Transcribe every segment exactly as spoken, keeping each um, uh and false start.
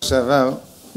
שעבר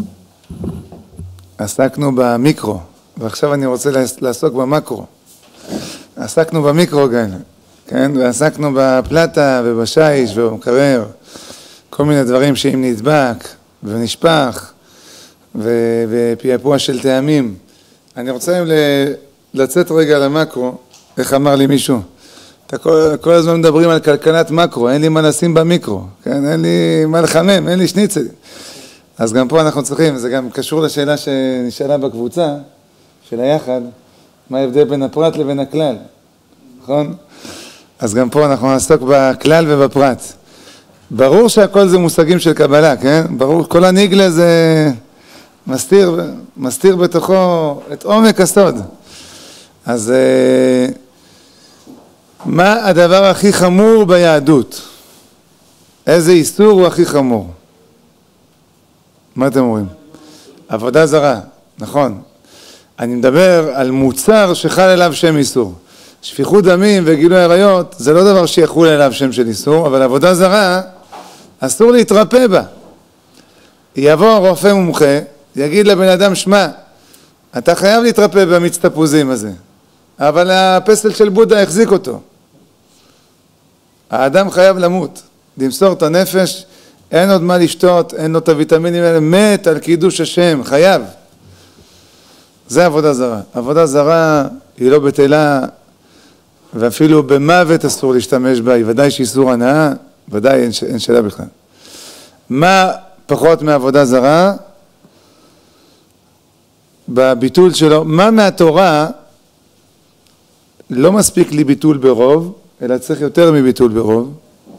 עסקנו במיקרו, ועכשיו אני רוצה לעסוק במקרו. עסקנו במיקרו גם, כן? ועסקנו בפלטה ובשיש ובמקרר, כל מיני דברים שאם נדבק ונשפך ופייפוע של טעמים. אני רוצה לצאת רגע למקרו, איך אמר לי מישהו? אתה כל, כל הזמן מדברים על כלכלת מקרו, אין לי מה לשים במיקרו, כן? אין לי מה לחמם, אין לי שניצל. אז גם פה אנחנו צריכים, זה גם קשור לשאלה שנשאלה בקבוצה של היחד, מה ההבדל בין הפרט לבין הכלל, נכון? אז גם פה אנחנו נעסוק בכלל ובפרט. ברור שהכל זה מושגים של קבלה, כן? ברור, כל הניגלה זה מסתיר, מסתיר בתוכו את עומק הסוד. אז מה הדבר הכי חמור ביהדות? איזה איסור הוא הכי חמור? מה אתם אומרים? עבודה זרה, נכון. אני מדבר על מוצר שחל אליו שם איסור. שפיכות דמים וגילוי עריות זה לא דבר שיחול אליו שם של איסור, אבל עבודה זרה אסור להתרפא בה. יבוא רופא מומחה, יגיד לבן אדם, שמע, אתה חייב להתרפא במיץ תפוזים הזה, אבל הפסל של בודה החזיק אותו. האדם חייב למות, למסור את הנפש, אין עוד מה לשתות, אין לו את הוויטמינים האלה, מת על קידוש השם, חייב. זה עבודה זרה. עבודה זרה היא לא בטלה, ואפילו במוות אסור להשתמש בה, היא ודאי שאיסור הנאה, ודאי אין, אין שאלה בכלל. מה פחות מעבודה זרה? בביטול שלו, מה מהתורה לא מספיק לי ביטול ברוב, אלא צריך יותר מביטול ברוב?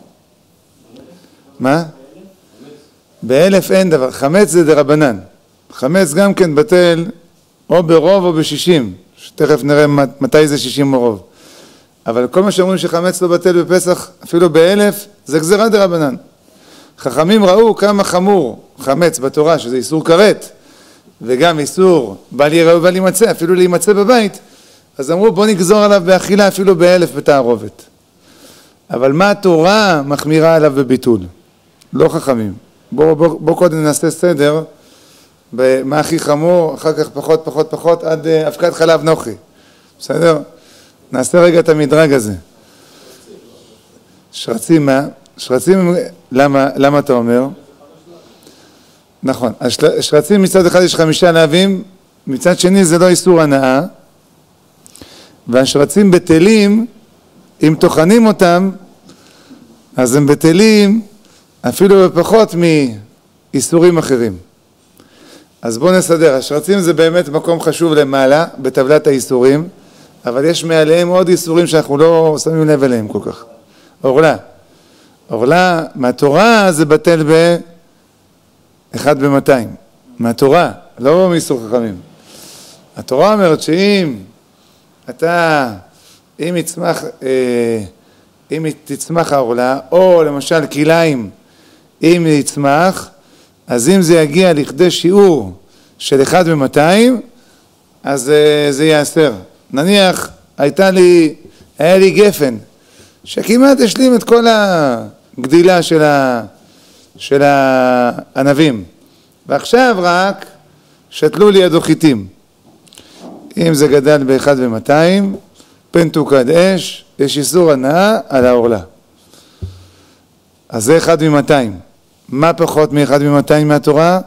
מה? באלף אין דבר, חמץ זה דרבנן, חמץ גם כן בטל או ברוב או בשישים, שתכף נראה מתי זה שישים או רוב, אבל כל מה שאומרים שחמץ לא בטל בפסח, אפילו באלף, זה גזירה דרבנן. חכמים ראו כמה חמור חמץ בתורה, שזה איסור כרת, וגם איסור בל יראה ובל יימצא, אפילו להימצא בבית, אז אמרו בוא נגזור עליו באכילה אפילו באלף בתערובת. אבל מה התורה מחמירה עליו בביטול? לא חכמים. בואו בוא, בוא קודם נעשה סדר במה הכי חמור, אחר כך פחות פחות פחות עד uh, אבקת חלב נוחי. בסדר? נעשה רגע את המדרג הזה. שרצים מה? שרצים, למה, למה אתה אומר? נכון. שרצים מצד אחד יש חמישה להבים, מצד שני זה לא איסור הנאה, והשרצים בטלים, אם תוכנים אותם, אז הם בטלים אפילו בפחות מאיסורים אחרים. אז בואו נסדר, השרצים זה באמת מקום חשוב למעלה, בטבלת האיסורים, אבל יש מעליהם עוד איסורים שאנחנו לא שמים לב אליהם כל כך. אורלה. אורלה, מהתורה זה בטל באחד במאתיים. מהתורה, לא מאיסור חכמים. התורה אומרת שאם אתה, אם יצמח, אה, אם תצמח האורלה, או למשל כליים, אם יצמח, אז אם זה יגיע לכדי שיעור של אחד במאתיים, אז אה, זה יאסר. נניח, הייתה לי, היה לי גפן, שכמעט השלים את כל הגדילה של, ה, של הענבים, ועכשיו רק שתלו לי הדוחיתים. אם זה גדל באחד ומאתיים, פן תוקד אש, יש איסור הנאה על האורלה. אז זה אחד ממאתיים. מה פחות מאחד ממאתיים מהתורה?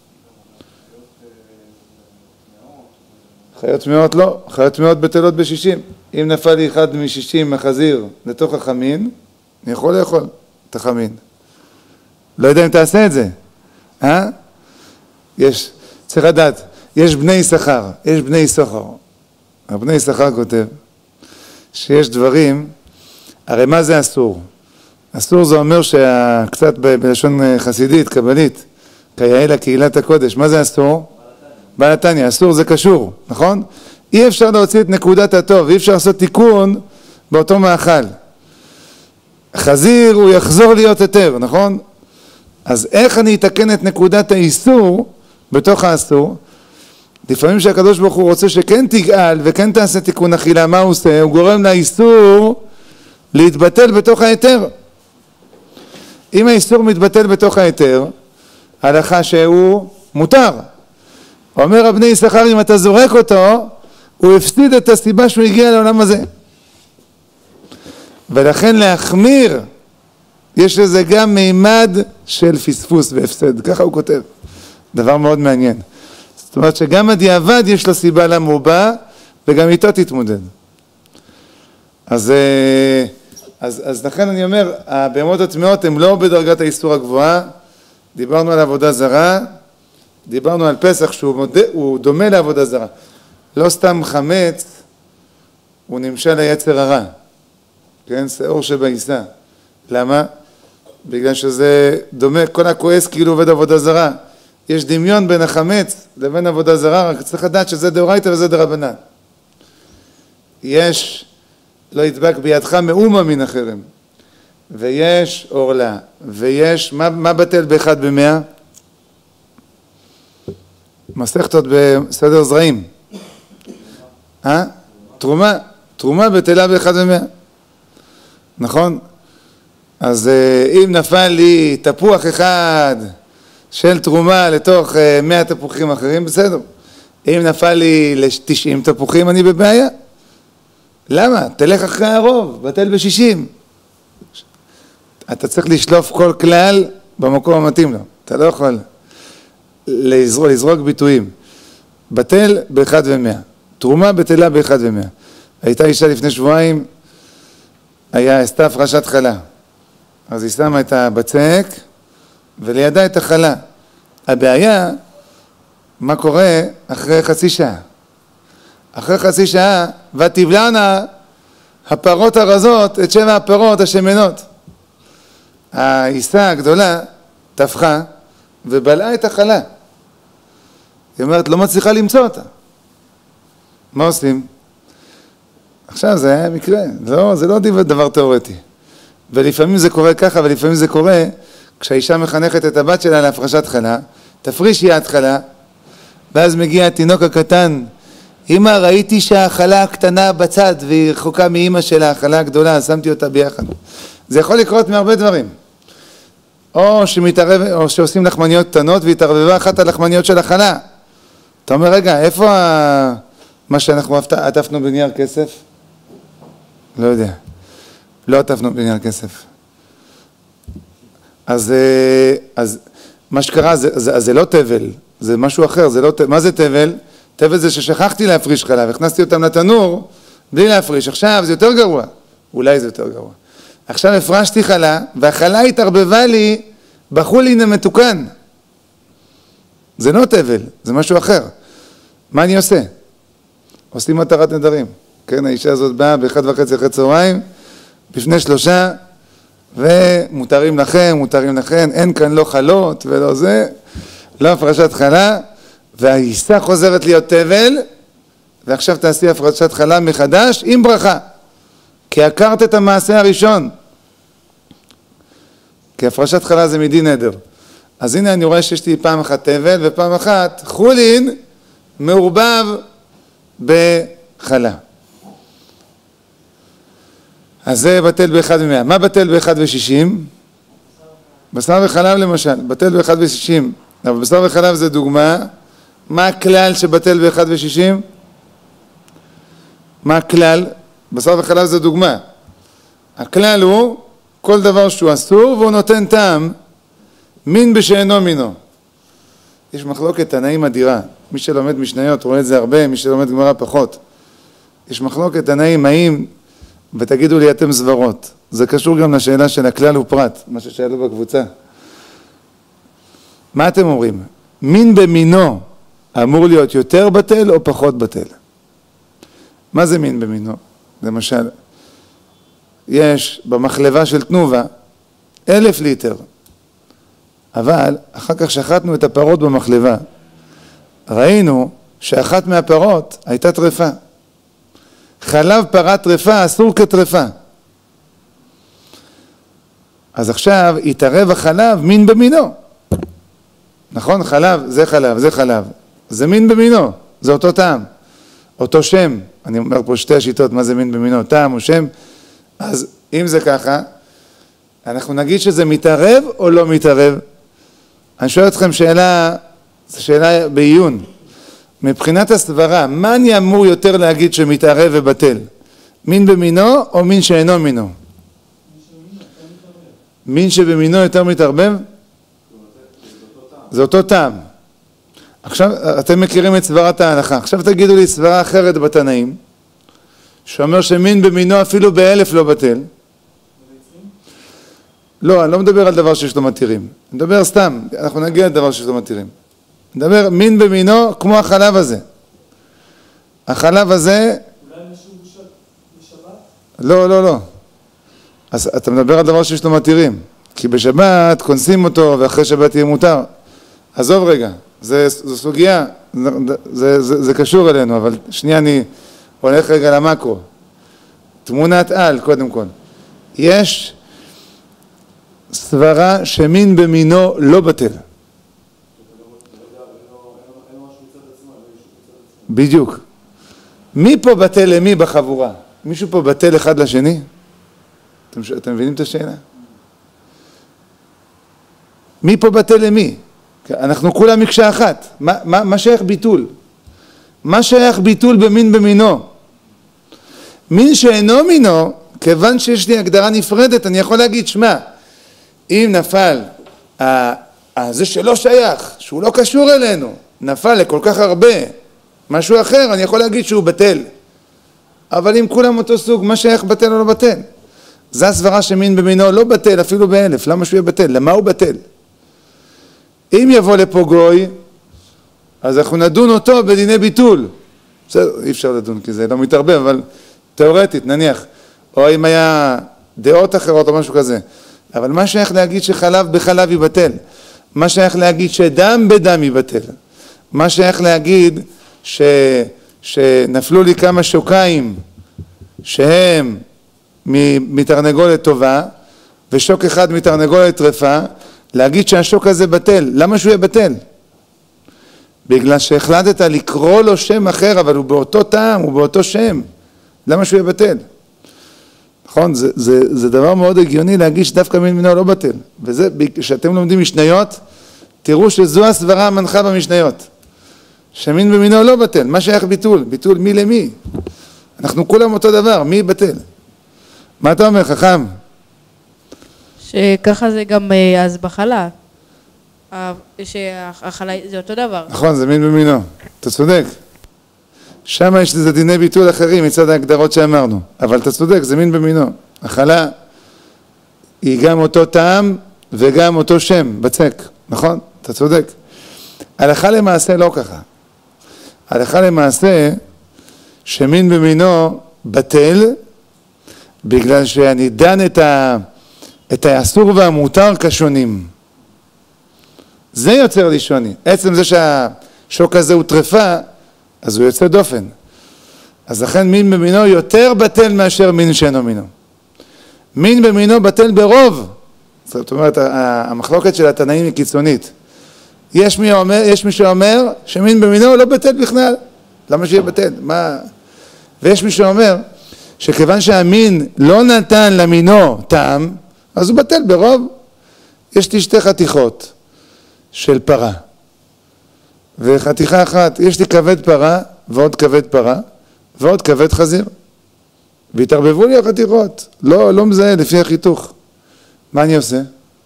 חיות מאות לא, חיות מאות בטלות בשישים. אם נפל לי אחד משישים מחזיר לתוך החמין, אני יכול לאכול את החמין. לא יודע אם תעשה את זה. אה? יש, צריך לדעת. יש בני שכר, יש בני שכר. הבני שכר כותב שיש דברים, הרי מה זה אסור? אסור זה אומר שקצת בלשון חסידית, קבלית, כיאה לקהילת הקודש, מה זה אסור? בעל התניא, אסור זה קשור, נכון? אי אפשר להוציא את נקודת הטוב, אי אפשר לעשות תיקון באותו מאכל. חזיר הוא יחזור להיות יותר, נכון? אז איך אני אתקן את נקודת האיסור בתוך האסור? לפעמים שהקדוש ברוך הוא רוצה שכן תגאל וכן תעשה תיקון אכילה, מה הוא עושה? הוא גורם לאיסור להתבטל בתוך היתר. אם האיסור מתבטל בתוך היתר, הלכה שהוא מותר. אומר רבני יששכר, אם אתה זורק אותו, הוא הפסיד את הסיבה שהוא הגיע לעולם הזה. ולכן להחמיר, יש לזה גם מימד של פספוס והפסד, ככה הוא כותב. דבר מאוד מעניין. זאת אומרת שגם הדיעבד יש לו סיבה למה הוא בא, וגם איתו תתמודד. אז, אז, אז לכן אני אומר, הבהמות הטמאות הן לא בדרגת האיסור הגבוהה. דיברנו על עבודה זרה, דיברנו על פסח שהוא מודה, הוא דומה לעבודה זרה. לא סתם חמץ, הוא נמשל ליצר הרע. כן, שעור שבעיסה. למה? בגלל שזה דומה, כל הכועס כאילו עובד עבודה זרה. יש דמיון בין החמץ לבין עבודה זרה, רק צריך לדעת שזה דאורייתא וזה דרבנן. יש, לא ידבק בידך מאומה מן החרם. ויש אורלה, ויש, מה, מה בטל באחד במאה? מסכתות בסדר זרעים. אה? תרומה, תרומה בטלה באחד במאה. נכון? אז אם נפל לי תפוח אחד של תרומה לתוך מאה תפוחים אחרים, בסדר. אם נפל לי ל-תשעים תפוחים, אני בבעיה. למה? תלך אחרי הרוב, בטל ב-שישים. אתה צריך לשלוף כל כלל במקום המתאים לו. אתה לא יכול לזרוק, לזרוק ביטויים. בטל באחד ומאה. תרומה בטלה באחד ומאה. הייתה אישה לפני שבועיים, היה עשתה הפרשת חלה. אז היא שמה את הבצק ולידה את החלה. הבעיה, מה קורה אחרי חצי שעה? אחרי חצי שעה, ותבלענה הפרות הרזות את שבע הפרות השמנות. העיסה הגדולה טפחה ובלעה את החלה. היא אומרת, לא מצליחה למצוא אותה. מה עושים? עכשיו זה היה מקרה, לא, זה לא דבר תיאורטי. ולפעמים זה קורה ככה, ולפעמים זה קורה כשהאישה מחנכת את הבת שלה להפרשת חלה, תפרישי עד חלה, ואז מגיע התינוק הקטן, אמא, ראיתי שהחלה הקטנה בצד, והיא רחוקה מאמא שלה, החלה הגדולה, אז שמתי אותה ביחד. זה יכול לקרות מהרבה דברים. או שמתערב, או שעושים לחמניות קטנות, והתערבבה אחת הלחמניות של החלה. אתה אומר, רגע, איפה ה... מה שאנחנו עטפנו בנייר כסף? לא יודע. לא עטפנו בנייר כסף. אז, אז מה שקרה, זה, זה, זה לא תבל, זה משהו אחר, זה לא, מה זה תבל? תבל זה ששכחתי להפריש חלה, והכנסתי אותם לתנור בלי להפריש. עכשיו זה יותר גרוע, אולי זה יותר גרוע. עכשיו הפרשתי חלה, והחלה התערבבה לי בחולין המתוקן. זה לא תבל, זה משהו אחר. מה אני עושה? עושים מטרת נדרים. כן, האישה הזאת באה באחד וחצי אחרי צהריים, בפני שלושה, ומותרים לכם, מותרים לכם, אין כאן לא חלות ולא זה, לא הפרשת חלה, והעיסה חוזרת להיות תבל, ועכשיו תעשי הפרשת חלה מחדש עם ברכה, כי עקרת את המעשה הראשון, כי הפרשת חלה זה מדין נדר. אז הנה אני רואה שיש לי פעם אחת תבל, ופעם אחת חולין מעורבב בחלה. אז זה בטל באחד ומאה. מה בטל באחד ושישים? בשר וחלב למשל, בטל באחד ושישים. אבל בשר וחלב זה דוגמה. מה הכלל שבטל באחד ושישים? מה הכלל? בשר וחלב זה דוגמה. הכלל הוא כל דבר שהוא אסור והוא נותן טעם, מין בשאינו מינו. יש מחלוקת תנאים אדירה. מי שלומד משניות רואה את זה הרבה, מי שלומד גמרא פחות. יש מחלוקת תנאים, האם, ותגידו לי אתם סברות. זה קשור גם לשאלה של הכלל ופרט, מה ששאלו בקבוצה. מה אתם אומרים? מין במינו אמור להיות יותר בטל או פחות בטל? מה זה מין במינו? למשל, יש במחלבה של תנובה אלף ליטר, אבל אחר כך שחטנו את הפרות במחלבה. ראינו שאחת מהפרות הייתה טרפה. חלב פרה טרפה אסור כטרפה. אז עכשיו יתערב החלב מין במינו. נכון? חלב זה חלב, זה חלב. זה מין במינו, זה אותו טעם. אותו שם. אני אומר פה שתי השיטות, מה זה מין במינו, טעם או שם. אז אם זה ככה, אנחנו נגיד שזה מתערב או לא מתערב? אני שואל אתכם שאלה, זו שאלה בעיון. מבחינת הסברה, מה אני אמור יותר להגיד שמתערב ובטל? מין במינו או מין שאינו מינו? מין שבמינו יותר מתערבב? זה אותו טעם. עכשיו, אתם מכירים את סברת ההלכה. עכשיו תגידו לי סברה אחרת בתנאים, שאומר שמין במינו אפילו באלף לא בטל. לא, אני לא מדבר על דבר שיש לו מתירים. אני מדבר סתם, אנחנו נגיע לדבר שיש לו מתירים. אני מדבר מין במינו כמו החלב הזה. החלב הזה... אולי משהו בשבת? לא, לא, לא. אז אתה מדבר על דבר שיש לו מתירים. כי בשבת כונסים אותו ואחרי שבת יהיה מותר. עזוב רגע, זה, זו סוגיה, זה, זה, זה, זה קשור אלינו, אבל שנייה אני הולך רגע למקרו. תמונת על קודם כל. יש סברה שמין במינו לא בטל. בדיוק. מי פה בטל למי בחבורה? מישהו פה בטל אחד לשני? אתם, אתם מבינים את השאלה? מי פה בטל למי? אנחנו כולם מקשה אחת. מה, מה, מה שייך ביטול? מה שייך ביטול במין במינו? מין שאינו מינו, כיוון שיש לי הגדרה נפרדת, אני יכול להגיד, שמה, אם נפל, ה, ה, זה שלא שייך, שהוא לא קשור אלינו, נפל לכל כך הרבה, משהו אחר, אני יכול להגיד שהוא בטל. אבל אם כולם אותו סוג, מה שייך בטל או לא בטל? זה הסברה שמין במינו לא בטל, אפילו באלף. למה שהוא יהיה בטל? למה הוא בטל? אם יבוא לפה גוי, אז אנחנו נדון אותו בדיני ביטול. בסדר, אי אפשר לדון כי זה לא מתערבב, אבל תיאורטית, נניח. או אם היה דעות אחרות או משהו כזה. אבל מה שייך להגיד שחלב בחלב יבטל? מה שייך להגיד שדם בדם יבטל? מה שייך להגיד ש... שנפלו לי כמה שוקיים שהם מתרנגולת טובה ושוק אחד מתרנגולת טרפה, להגיד שהשוק הזה בטל? למה שהוא יהיה בטל? בגלל שהחלטת לקרוא לו שם אחר, אבל הוא באותו טעם, הוא באותו שם. למה שהוא יהיה בטל? נכון? זה, זה, זה דבר מאוד הגיוני להגיד שדווקא מין מינו לא בטל. וזה, כשאתם לומדים משניות, תראו שזו הסברה המנחה במשניות. שמין במינו לא בטל. מה שייך ביטול? ביטול מי למי? אנחנו כולם אותו דבר, מי בטל? מה אתה אומר, חכם? שככה זה גם אז בחלה. שהחלה זה אותו דבר. נכון, זה מין במינו. אתה צודק. שם יש לזה דיני ביטול אחרים מצד ההגדרות שאמרנו. אבל אתה צודק, זה מין במינו. החלה היא גם אותו טעם וגם אותו שם, בצק. נכון? אתה צודק. הלכה למעשה לא ככה. הלכה למעשה שמין במינו בטל בגלל שאני דן את, ה, את האסור והמותר כשונים. זה יוצר לי שוני. עצם זה שהשוק הזה הוא טרפה, אז הוא יוצא דופן. אז לכן מין במינו יותר בטל מאשר מין שאינו מינו. מין במינו בטל ברוב. זאת אומרת, המחלוקת של התנאים היא קיצונית. יש מי, אומר, יש מי שאומר שמין במינו לא בטל בכלל. למה שיהיה בטל? מה? ויש מי שאומר שכיוון שהמין לא נתן למינו טעם, אז הוא בטל ברוב. יש לי שתי חתיכות של פרה. וחתיכה אחת, יש לי כבד פרה ועוד כבד פרה ועוד כבד חזיר. והתערבבו לי החתיכות. לא, לא מזהה לפי החיתוך. מה אני עושה?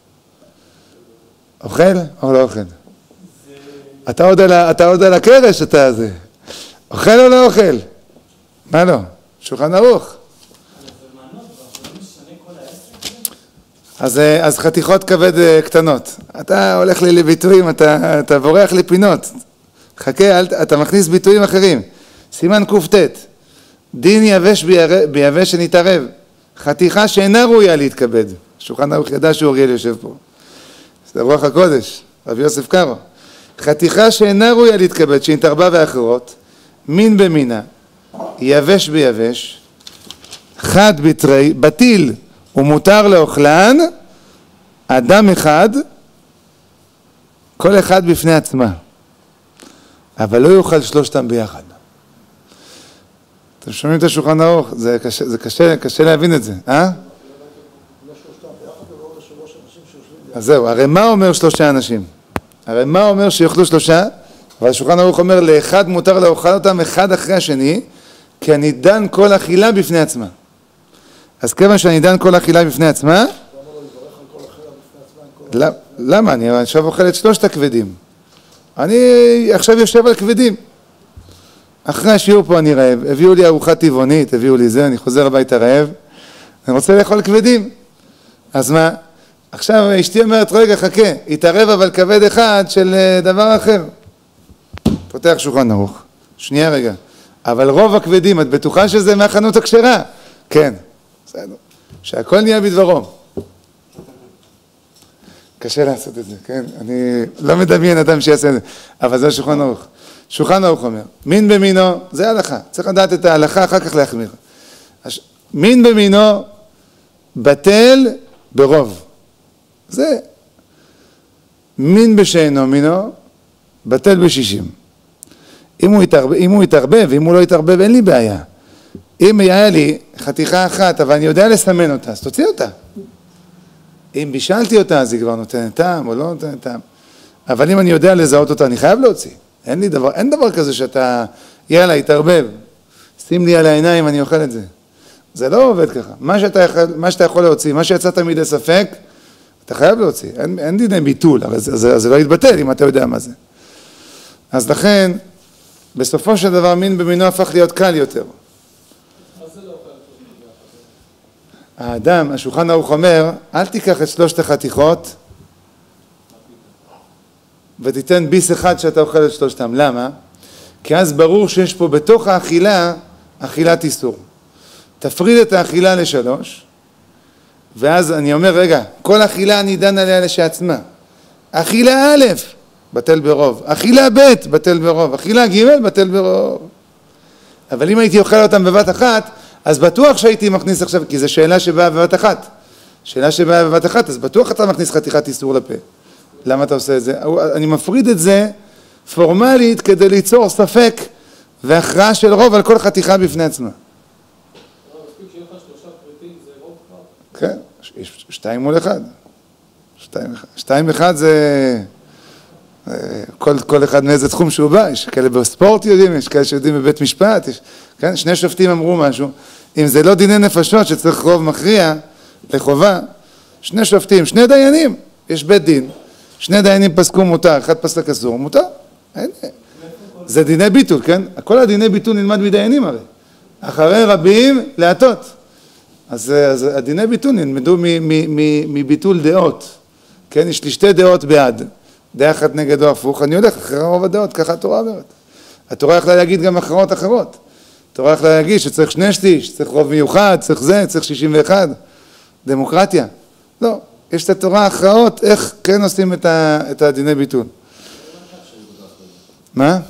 אוכל או לא אוכל? אתה עוד על, אתה עוד על הקרש, אתה זה. אוכל או לא אוכל? מה לא? שולחן ערוך. אז, אז חתיכות כבד קטנות. אתה הולך לי לביטויים, אתה, אתה בורח לפינות. חכה, אל, אתה מכניס ביטויים אחרים. סימן קופטט. דין יבש ביבש שנתערב. חתיכה שאינה ראויה להתכבד. שולחן ערוך ידע שהוא אוריאל יושב פה. זה רוח הקודש, רבי יוסף קארו. חתיכה שאינה ראויה להתכבד, שנתערבה ואחרות, מין במינה, יבש ביבש, חד בתרי, בטיל ומותר לאוכלן, אדם אחד, כל אחד בפני עצמה. אבל לא יאכל שלושתם ביחד. אתם שומעים את השולחן ערוך? זה קשה, זה קשה, קשה להבין את זה, אה? אז זהו, הרי מה אומר שלושה אנשים? הרי מה אומר שיאכלו שלושה? אבל השולחן ערוך אומר, לאחד מותר לאכול אותם אחד אחרי השני, כי אני דן כל אכילה בפני עצמה. אז כיוון שאני דן כל אכילה בפני עצמה, למה? אני עכשיו אוכל את שלושת הכבדים. אני עכשיו יושב על כבדים. אחרי השיעור פה אני רעב, הביאו לי ארוחה טבעונית, הביאו לי זה, אני חוזר הביתה רעב, אני רוצה לאכול כבדים. אז מה? עכשיו אשתי אומרת, רגע, חכה, התערב אבל כבד אחד של דבר אחר. פותח שולחן ערוך. שנייה רגע. אבל רוב הכבדים, את בטוחה שזה מהחנות הכשרה? כן. בסדר. שהכל נהיה בדברו. קשה לעשות את זה, כן? אני לא מדמיין אדם שיעשה את זה. אבל זה שולחן ערוך. שולחן ערוך אומר, מין במינו, זה הלכה. צריך לדעת את ההלכה, אחר כך להחמיר. מין במינו, בטל ברוב. זה. מין בשאינו מינו, בטל בשישים. אם הוא יתערבב, אם הוא יתערבב, אם הוא לא יתערבב, אין לי בעיה. אם היה לי חתיכה אחת, אבל אני יודע לסמן אותה, אז תוציא אותה. אם בישלתי אותה, אז היא כבר נותנת טעם או לא נותנת טעם. אבל אם אני יודע לזהות אותה, אני חייב להוציא. אין לי דבר, אין דבר כזה שאתה, יאללה, יתערבב. שים לי על העיניים, אני אוכל את זה. זה לא עובד ככה. מה שאתה יכול, מה שאתה יכול להוציא, מה שיצאת מידי ספק, אתה חייב להוציא. אין, אין דיני ביטול, אבל זה, זה, זה לא יתבטל אם אתה יודע מה זה. אז לכן, בסופו של דבר, מין במינו הפך להיות קל יותר. האדם, השולחן ערוך אומר, אל תיקח את שלושת החתיכות ותיתן ביס אחד שאתה אוכל את שלושתם. למה? כי אז ברור שיש פה בתוך האכילה, אכילת איסור. תפריד את האכילה לשלוש, ואז אני אומר, רגע, כל אכילה אני דן עליה לשעצמה. אכילה א', בטל ברוב. אכילה ב', בטל ברוב. אכילה ג', בטל ברוב. אבל אם הייתי אוכל אותם בבת אחת, אז בטוח שהייתי מכניס עכשיו, כי זו שאלה שבאה בבת אחת. שאלה שבאה בבת אחת, אז בטוח אתה מכניס חתיכת איסור לפה. למה אתה עושה את זה? אני מפריד את זה פורמלית כדי ליצור ספק והכרעה של רוב על כל חתיכה בפני עצמה. כן, שתיים מול אחד. שתיים אחד זה... כל, כל אחד מאיזה תחום שהוא בא, יש כאלה בספורט יודעים, יש כאלה שיודעים בבית משפט, יש, כן? שני שופטים אמרו משהו, אם זה לא דיני נפשות שצריך רוב מכריע לחובה, שני שופטים, שני דיינים, יש בית דין, שני דיינים פסקו מותר, אחד פסק אסור, מותר, אין, זה דיני ביטול, כן? כל הדיני ביטול נלמד מדיינים הרי, אחרי רבים להטות, אז, אז הדיני ביטול נלמדו מביטול דעות, כן? יש לי שתי דעות בעד, דעה אחת נגד או הפוך, אני הולך אחרי רוב הדעות, ככה התורה אומרת. התורה יכלה להגיד גם אחרות אחרות. התורה יכלה להגיד שצריך שני שליש, צריך רוב מיוחד, צריך זה, צריך שישים ואחת. דמוקרטיה. לא, יש את התורה הכרעות, איך כן עושים את, ה, את הדיני ביטול. מה?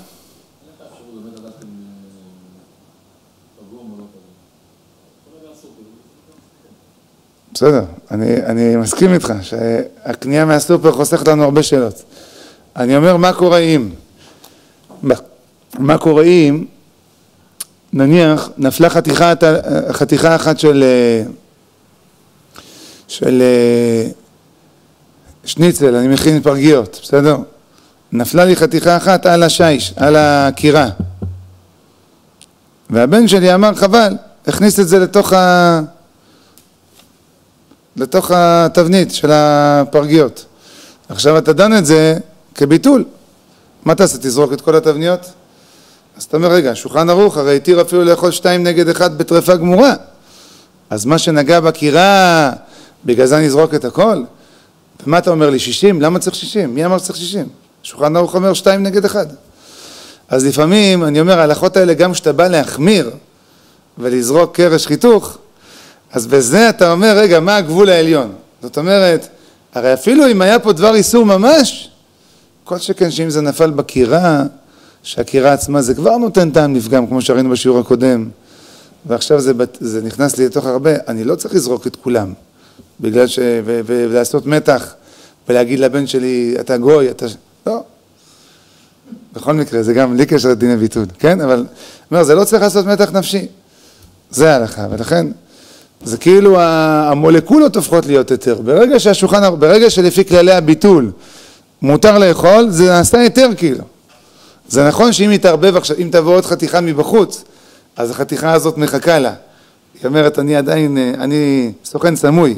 בסדר, אני, אני מסכים איתך שהקנייה מהסופר חוסכת לנו הרבה שאלות. אני אומר, מה קורה אם? מה, מה קורה אם, נניח, נפלה חתיכה, חתיכה אחת של, של שניצל, אני מכין פרגיות, בסדר? נפלה לי חתיכה אחת על השיש, על הקירה. והבן שלי אמר, חבל, הכניס את זה לתוך ה... לתוך התבנית של הפרגיות. עכשיו אתה דן את זה כביטול. מה תעשה? תזרוק את כל התבניות? אז אתה אומר, רגע, שולחן ערוך, הרי התיר אפילו לאכול שתיים נגד אחד בטרפה גמורה. אז מה שנגע בקירה, בגלל זה נזרוק את הכל? ומה אתה אומר לי? שישים? למה צריך שישים? מי אמר שצריך שישים? שולחן ערוך אומר שתיים נגד אחד. אז לפעמים, אני אומר, ההלכות האלה גם שאתה בא להחמיר ולזרוק קרש חיתוך, אז בזה אתה אומר, רגע, מה הגבול העליון? זאת אומרת, הרי אפילו אם היה פה דבר איסור ממש, כל שכן שאם זה נפל בקירה, שהקירה עצמה זה כבר נותן טעם נפגם, כמו שראינו בשיעור הקודם, ועכשיו זה, זה נכנס לי לתוך הרבה, אני לא צריך לזרוק את כולם, בגלל ש... ו... ו... ולעשות מתח, ולהגיד לבן שלי, אתה גוי, אתה... לא. בכל מקרה, זה גם לי קשר לדיני ביטול, כן? אבל, אומר, זה לא צריך לעשות מתח נפשי. זה ההלכה, ולכן, זה כאילו המולקולות הופכות להיות יותר. ברגע שהשולחן, ברגע שלפי כללי הביטול, מותר לאכול, זה נעשה יותר כאילו. זה נכון שאם יתערבב עכשיו, אם תבוא עוד חתיכה מבחוץ, אז החתיכה הזאת מחכה לה. היא אומרת, אני עדיין, אני סוכן סמוי,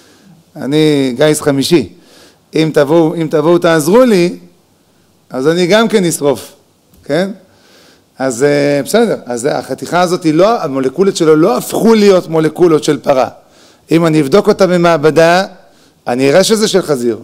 אני גייס חמישי. אם תבואו, אם תבואו תעזרו לי, אז אני גם כן אשרוף, כן? אז בסדר, אז החתיכה הזאת היא לא, המולקולות שלו לא הפכו להיות מולקולות של פרה. אם אני אבדוק אותה במעבדה, אני אראה שזה של חזיר.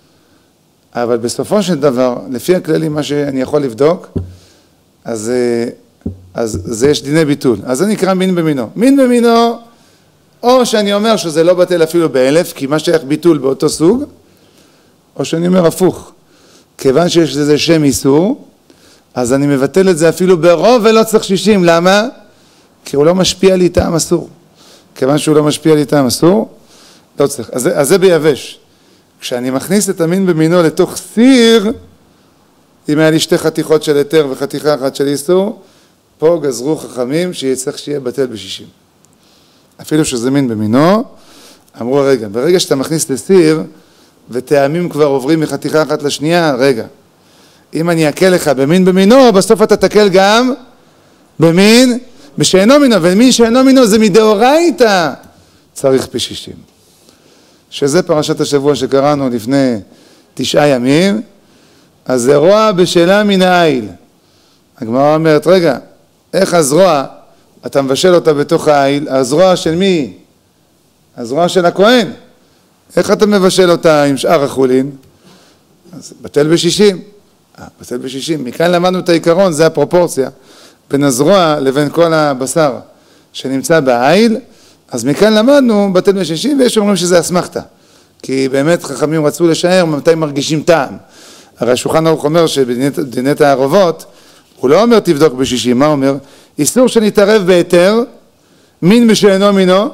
אבל בסופו של דבר, לפי הכללים, מה שאני יכול לבדוק, אז, אז זה יש דיני ביטול. אז זה נקרא מין במינו. מין במינו, או שאני אומר שזה לא בטל אפילו באלף, כי מה שייך ביטול באותו סוג, או שאני אומר הפוך. כיוון שיש לזה שם איסור, אז אני מבטל את זה אפילו ברוב ולא צריך שישים. למה? כי הוא לא משפיע לי טעם אסור. כיוון שהוא לא משפיע לי טעם אסור, לא צריך. אז, אז זה ביבש. כשאני מכניס את המין במינו לתוך סיר, אם היה לי שתי חתיכות של היתר וחתיכה אחת של איסור, פה גזרו חכמים שיצטרך שיהיה בטל בשישים. אפילו שזה מין במינו, אמרו רגע, ברגע שאתה מכניס לסיר, וטעמים כבר עוברים מחתיכה אחת לשנייה, רגע, אם אני אקל לך במין במינו, בסוף אתה תקל גם במין בשאינו מינו, ומין שאינו מינו זה מדאורייתא, צריך פי שישים. שזה פרשת השבוע שקראנו לפני תשעה ימים, אז זה רוע בשלה מן העיל. הגמרא אומרת, רגע, איך הזרוע, אתה מבשל אותה בתוך העיל, הזרוע של מי? הזרוע של הכהן. איך אתה מבשל אותה עם שאר החולין? אז בטל בשישים. אה, בטל בשישים. מכאן למדנו את העיקרון, זה הפרופורציה, בין הזרוע לבין כל הבשר שנמצא בעיל, אז מכאן למדנו בטל בשישים, ויש אומרים שזה אסמכתא. כי באמת חכמים רצו לשער מתי מרגישים טעם. הרי השולחן ערוך אומר שבדיני תערובות, הוא לא אומר תבדוק בשישים, מה אומר? איסור שנתערב בהיתר, מין בשאינו מינו,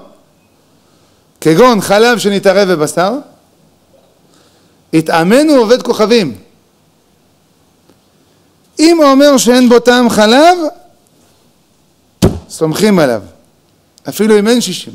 כגון חלב שנתערב בבשר, התאמנו עובד כוכבים. אם הוא אומר שאין בו טעם חלב, סומכים עליו. אפילו אם אין שישים.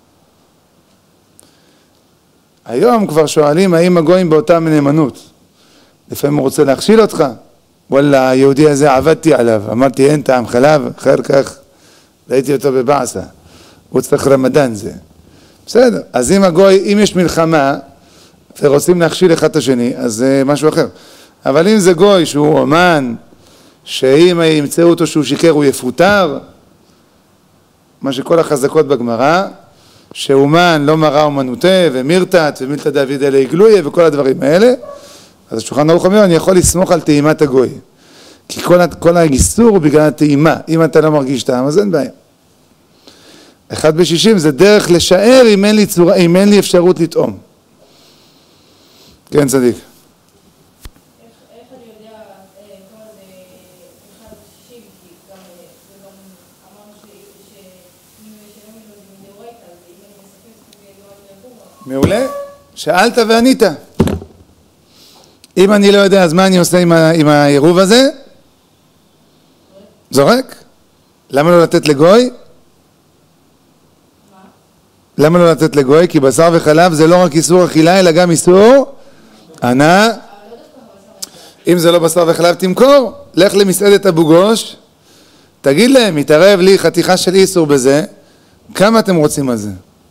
היום כבר שואלים האם הגויים באותם נאמנות. לפעמים הוא רוצה להכשיל אותך. וואלה, היהודי הזה עבדתי עליו. אמרתי אין טעם חלב, אחר כך ראיתי אותו בבעסה. הוא צריך רמדאן זה. בסדר, אז אם הגוי, אם יש מלחמה ורוצים להכשיל אחד את השני, אז זה משהו אחר. אבל אם זה גוי שהוא אומן, שאם ימצאו אותו שהוא שיקר הוא יפוטר, מה שכל החזקות בגמרא, שאומן לא מראה אומנותה ומירתת ומילתא דוד אלה גלויה וכל הדברים האלה, אז השולחן ערוך אומר, אני יכול לסמוך על טעימת הגוי. כי כל, כל האיסור הוא בגלל הטעימה. אם אתה לא מרגיש טעם, אז אין בעיה. אחד בשישים זה דרך לשער אם אין לי, צורה, אם אין לי אפשרות לטעום. כן, צדיק. מעולה, שאלת וענית. אם אני לא יודע, אז מה אני עושה עם, ה, עם העירוב הזה? זורק? למה לא לתת לגוי? למה לא לתת לגוי? כי בשר וחלב זה לא רק איסור אכילה, אלא גם איסור ענה. אם זה לא בשר וחלב תמכור, לך למסעדת אבו גוש, תגיד להם, מתערב לי חתיכה של איסור בזה, כמה אתם רוצים על זה?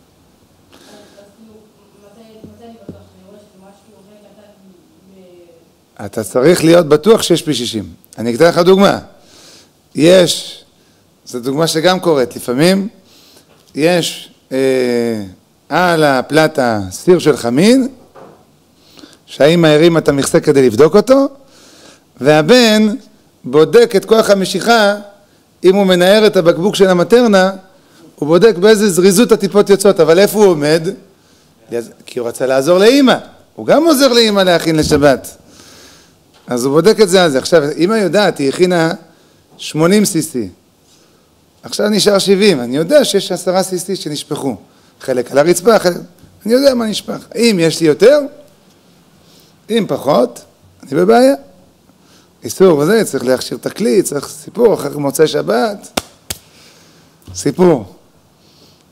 אתה צריך להיות בטוח שיש פי שישים. אני אתן לך דוגמה. יש, זו דוגמה שגם קורית, לפעמים יש אה, על הפלטה סיר של חמין, שהאמא הרימה את המכסה כדי לבדוק אותו, והבן בודק את כוח המשיכה, אם הוא מנער את הבקבוק של המטרנה, הוא בודק באיזה זריזות הטיפות יוצאות, אבל איפה הוא עומד? כי הוא רצה לעזור לאמא, הוא גם עוזר לאמא להכין לשבת. אז הוא בודק את זה על זה. עכשיו, אמא יודעת, היא הכינה שמונים סי-סי. עכשיו נשאר שבעים. אני יודע שיש עשרה סי-סי שנשפכו. חלק על הרצפה, חלק... אני יודע מה נשפך. אם יש לי יותר, אם פחות, אני בבעיה. איסור וזה, צריך להכשיר את הכלי, צריך סיפור, אחר מוצאי שבת. סיפור.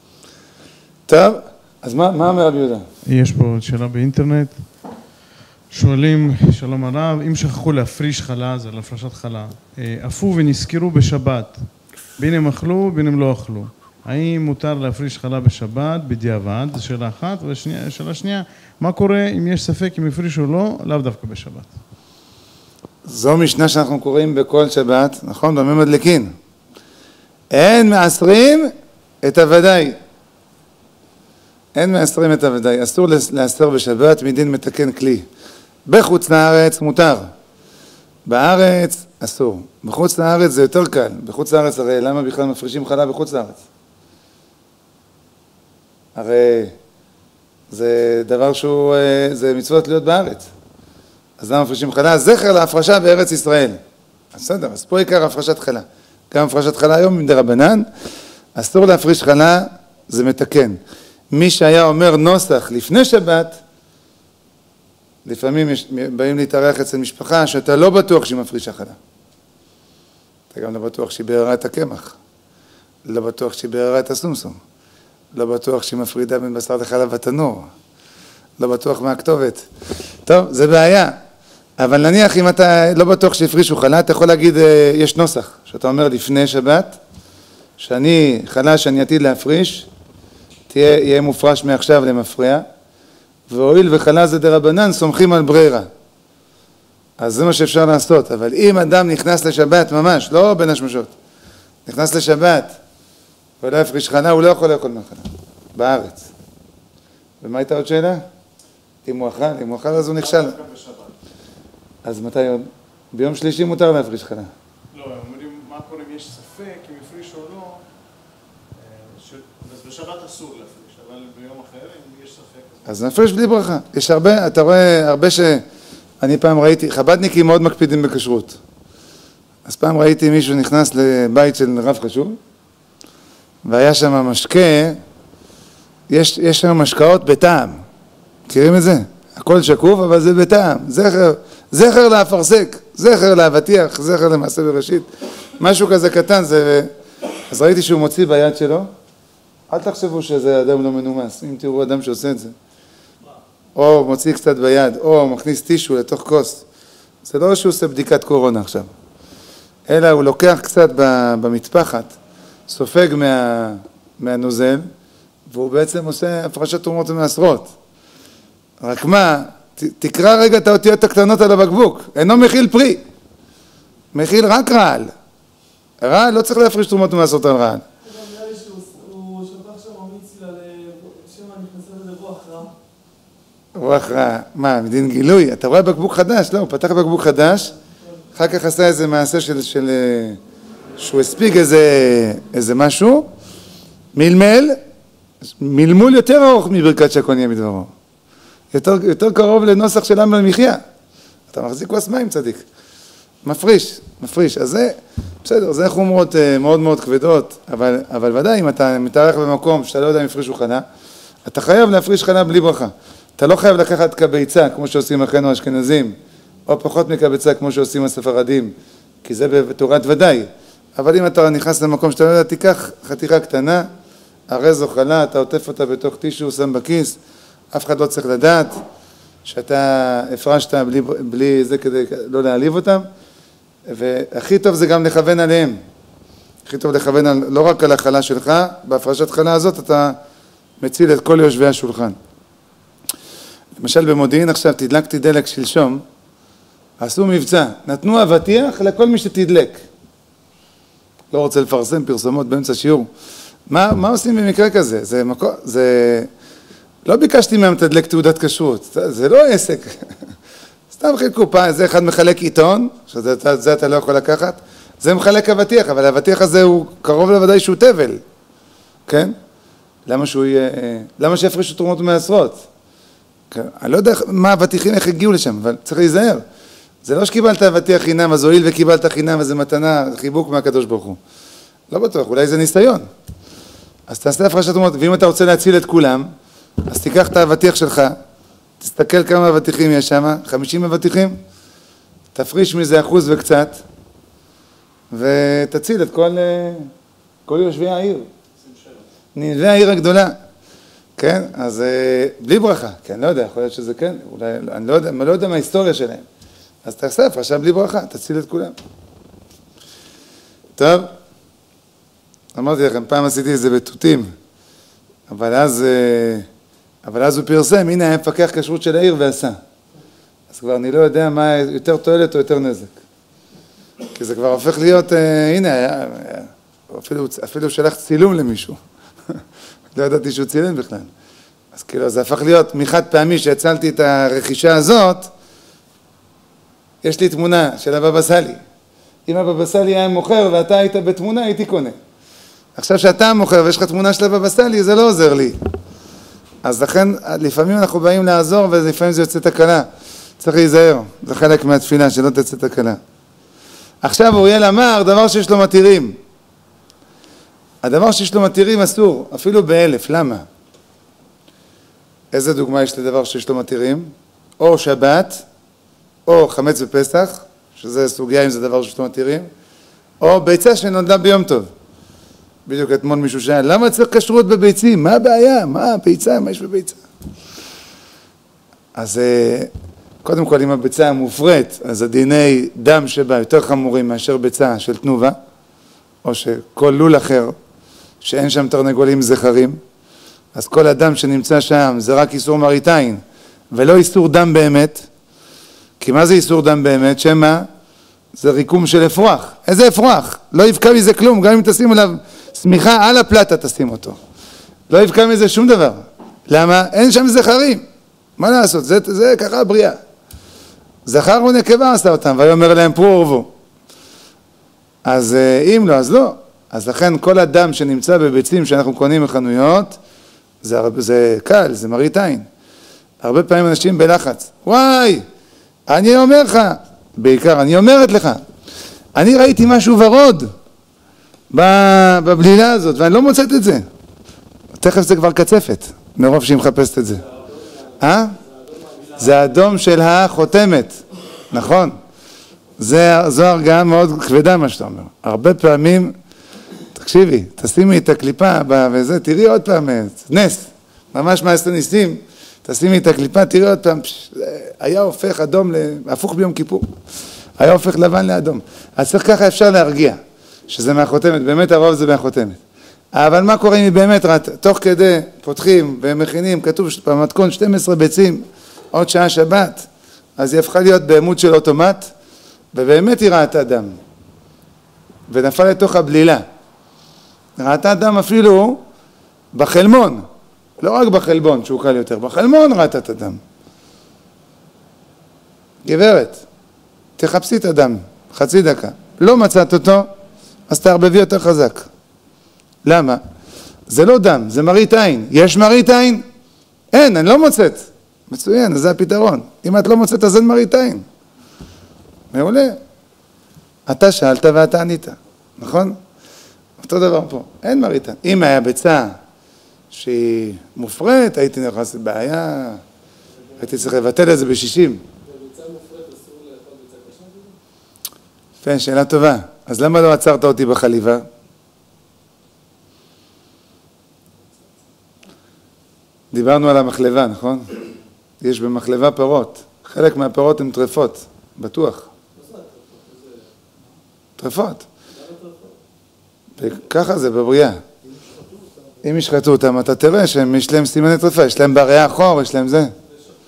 טוב, אז מה, מה אומר רבי יהודה? יש פה שאלה באינטרנט. שואלים, שלום הרב, אם שכחו להפריש חלה, זה להפרשת חלה, עפו ונזכרו בשבת, בין הם אכלו, בין הם לא אכלו. האם מותר להפריש חלה בשבת, בדיעבד? זו שאלה אחת. ושאלה שנייה, מה קורה אם יש ספק אם הפריש או לא, לאו דווקא בשבת? זו משנה שאנחנו קוראים בכל שבת, נכון? במי מדליקין. אין מעשרים את הוודאי. אין מעשרים את הוודאי. אסור לאסר בשבת מדין מתקן כלי. בחוץ לארץ מותר. בארץ אסור. בחוץ לארץ זה יותר קל. בחוץ לארץ הרי למה בכלל מפרישים חלה בחוץ לארץ? הרי זה דבר שהוא, זה מצוות להיות בארץ. אז למה מפרישים חלה? זכר להפרשה בארץ ישראל. בסדר, אז פה עיקר הפרשת חלה. גם הפרשת חלה היום עם דרבנן, אסור להפריש חלה, זה מתקן. מי שהיה אומר נוסח לפני שבת, לפעמים יש, באים להתארח אצל משפחה שאתה לא בטוח שהיא מפרישה חלה. אתה גם לא בטוח שהיא בערה את הקמח. לא בטוח שהיא בערה את הסומסום. לא בטוח שהיא מפרידה בין בשר לחלב ותנור. לא בטוח מה הכתובת. טוב, זה בעיה. אבל נניח אם אתה לא בטוח שהפרישו חלה, אתה יכול להגיד, יש נוסח, שאתה אומר לפני שבת, שאני, חלה שאני עתיד להפריש, תהיה, יהיה מופרש מעכשיו למפריע, והואיל וחלה זה דרבנן, סומכים על ברירה. אז זה מה שאפשר לעשות. אבל אם אדם נכנס לשבת ממש, לא בין השמשות, נכנס לשבת, ולא הפריש חלה, הוא לא יכול לאכול מהחלה, בארץ. ומה הייתה עוד שאלה? אם הוא אכל, אם הוא אכל אז הוא נכשל. אז מתי עוד? ביום שלישי מותר להפריש חלה. לא, אומרים מה קורה אם יש ספק, אם הפריש או לא, אז בשבת אסור להפריש, אבל ביום אחר אם יש ספק. אז נפריש בלי ברכה. יש הרבה, אתה רואה הרבה ש... אני פעם ראיתי, חב"דניקים מאוד מקפידים בכשרות. אז פעם ראיתי מישהו נכנס לבית של רב חשוב, והיה שם משקה, יש, יש שם משקאות בטעם. מכירים את זה? הכל שקוף, אבל זה בטעם. זכר, זכר לאפרסק, זכר לאבטיח, זכר למעשה בראשית. משהו כזה קטן, זה... אז ראיתי שהוא מוציא ביד שלו. אל תחשבו שזה אדם לא מנומס, אם תראו אדם שעושה את זה. או מוציא קצת ביד, או מכניס טישו לתוך כוס. זה לא שהוא עושה בדיקת קורונה עכשיו. אלא הוא לוקח קצת במטפחת, סופג מה, מהנוזל, והוא בעצם עושה הפרשת תרומות ומעשרות. רק מה, ת, תקרא רגע את האותיות הקטנות על הבקבוק. אינו מכיל פרי. מכיל רק רעל. רעל לא צריך להפריש תרומות ומעשרות על רעל. נראה לי שהוא שפך שם מיצילה לשמה נכנסה לרוח רע. רוח רע. מה, מדין גילוי? אתה רואה בקבוק חדש? לא, הוא פתח בקבוק חדש, אחר כך עשה איזה מעשה של, של שהוא הספיק איזה, איזה משהו, מלמל, מלמול יותר ארוך מברכת שהכל יהיה מדברו. יותר, יותר קרוב לנוסח של עם למחיה. אתה מחזיק כוס מים צדיק. מפריש, מפריש. אז זה, בסדר, זה חומרות מאוד מאוד כבדות, אבל, אבל ודאי אם אתה מתארח במקום שאתה לא יודע אם הפרישו חלה, אתה חייב להפריש חלה בלי ברכה. אתה לא חייב לקחת כביצה כמו שעושים אחינו האשכנזים, או פחות מכביצה כמו שעושים הספרדים, כי זה בתורת ודאי. אבל אם אתה נכנס למקום שאתה לא יודע, תיקח חתיכה קטנה, הרי זו חלה, אתה עוטף אותה בתוך טישו, שם בכיס, אף אחד לא צריך לדעת שאתה הפרשת בלי, בלי זה כדי לא להעליב אותם, והכי טוב זה גם לכוון עליהם. הכי טוב לכוון על, לא רק על החלה שלך, בהפרשת חלה הזאת אתה מציל את כל יושבי השולחן. למשל במודיעין עכשיו תדלקתי דלק שלשום, עשו מבצע, נתנו אבטיח לכל מי שתדלק. לא רוצה לפרסם פרסומות באמצע שיעור. מה, מה עושים במקרה כזה? זה מקום, זה... לא ביקשתי מהם תדלק תעודת כשרות, זה, זה לא עסק. סתם חילקו פעם, זה אחד מחלק עיתון, שזה זה אתה לא יכול לקחת, זה מחלק אבטיח, אבל האבטיח הזה הוא קרוב לוודאי שהוא תבל, כן? למה שהוא יהיה, למה שיפרישו תרומות ומעשרות? כן? אני לא יודע מה האבטיחים, איך הגיעו לשם, אבל צריך להיזהר. זה לא שקיבלת אבטיח חינם, אז הועיל וקיבלת חינם, אז זה מתנה, חיבוק מהקדוש ברוך הוא. לא בטוח, אולי זה ניסיון. אז תעשה הפרשת תרומות, ואם אתה רוצה להציל את כולם, אז תיקח את האבטיח שלך, תסתכל כמה אבטיחים יש שם, חמישים אבטיחים, תפריש מזה אחוז וקצת, ותציל את כל, כל יושבי העיר. ננבי העיר הגדולה. כן? אז בלי ברכה, כי אני לא יודע, יכול להיות שזה כן, אולי, אני לא יודע, אני לא יודע מה ההיסטוריה שלהם. אז תעשה הפרשה בלי ברכה, תציל את כולם. טוב, אמרתי לכם, פעם עשיתי את זה בתותים, אבל אז, אבל אז הוא פרסם, הנה היה מפקח כשרות של העיר ועשה. אז כבר אני לא יודע מה יותר תועלת או יותר נזק. כי זה כבר הופך להיות, הנה, היה, אפילו, אפילו שלח צילום למישהו. לא ידעתי שהוא צילם בכלל. אז כאילו, זה הפך להיות מחד פעמי שהצלתי את הרכישה הזאת, יש לי תמונה של הבבא סאלי. אם הבבא סאלי היה מוכר ואתה היית בתמונה, הייתי קונה. עכשיו שאתה מוכר ויש לך תמונה של הבבא סאלי, זה לא עוזר לי. אז לכן, לפעמים אנחנו באים לעזור ולפעמים זה יוצא תקלה. צריך להיזהר, זה חלק מהתפילה, שלא תצא תקלה. עכשיו אוריאל אמר, דבר שיש לו מתירים. הדבר שיש לו מתירים אסור, אפילו באלף, למה? איזה דוגמה יש לדבר שיש לו מתירים? או שבת, או חמץ בפסח, שזה סוגיה אם זה דבר שיש לו מתירים, או ביצה שנולדה ביום טוב. בדיוק אתמול מישהו שאל, למה צריך כשרות בביצים? מה הבעיה? מה ביצה? מה יש בביצה? אז קודם כל, אם הביצה מופרית, אז הדיני דם שבה יותר חמורים מאשר ביצה של תנובה, או שכל לול אחר, שאין שם תרנגולים זכרים, אז כל אדם שנמצא שם זה רק איסור מראית עין, ולא איסור דם באמת. כי מה זה איסור דם באמת? שמה? זה ריקום של אפרוח. איזה אפרוח? לא יבקע מזה כלום, גם אם תשים עליו סמיכה על הפלטה תשים אותו. לא יבקע מזה שום דבר. למה? אין שם זכרים. מה לעשות? זה, זה ככה הבריאה. זכר ונקבה עשה אותם, ויאמר להם פרו ורבו. אז אם לא, אז לא. אז לכן כל אדם שנמצא בביצים שאנחנו קונים בחנויות, זה, זה קל, זה מראית עין. הרבה פעמים אנשים בלחץ. וואי, אני אומר לך, בעיקר אני אומרת לך, אני ראיתי משהו ורוד בבלילה הזאת, ואני לא מוצאת את זה. תכף זה כבר קצפת, מרוב שהיא מחפשת את זה. אה? זה אדום של החותמת, נכון. זה, זו הרגעה מאוד כבדה מה שאתה אומר. הרבה פעמים, תקשיבי, תשימי את הקליפה וזה, תראי עוד פעם, נס, ממש מעשה ניסים, תשימי את הקליפה, תראי עוד פעם, היה הופך אדום, הפוך ביום כיפור, היה הופך לבן לאדום. אז צריך ככה אפשר להרגיע, שזה מהחותמת, באמת הרוב זה מהחותמת. אבל מה קורה אם היא באמת, תוך כדי פותחים ומכינים, כתוב במתכון שתים עשרה ביצים, עוד שעה שבת, אז היא הפכה להיות בעמוד של אוטומט, ובאמת היא ראתה דם, ונפל לתוך הבלילה. ראתה דם אפילו בחלמון, לא רק בחלבון שהוא קל יותר, בחלמון ראתה את הדם. גברת, תחפשי את הדם, חצי דקה. לא מצאת אותו, אז תערבבי יותר חזק. למה? זה לא דם, זה מראית עין. יש מראית עין? אין, אני לא מוצאת. מצוין, אז זה הפתרון. אם את לא מוצאת, אז אין מראית עין. מעולה. אתה שאלת ואתה ענית, נכון? אותו דבר פה, אין מראית עין. אם היה ביצה שהיא מופרית, הייתי נכנס לבעיה, הייתי צריך לבטל את זה בשישים. בביצה מופרית אסור לאכול ביצה קשה? כן, שאלה טובה. אז למה לא עצרת אותי בחליבה? דיברנו על המחלבה, נכון? יש במחלבה פירות. חלק מהפירות הן טרפות, בטוח. טרפות. וככה זה בבריאה. אם ישחטו אותם, אתה תראה שיש להם סימני טרפה, יש להם בריאה חור, יש להם זה.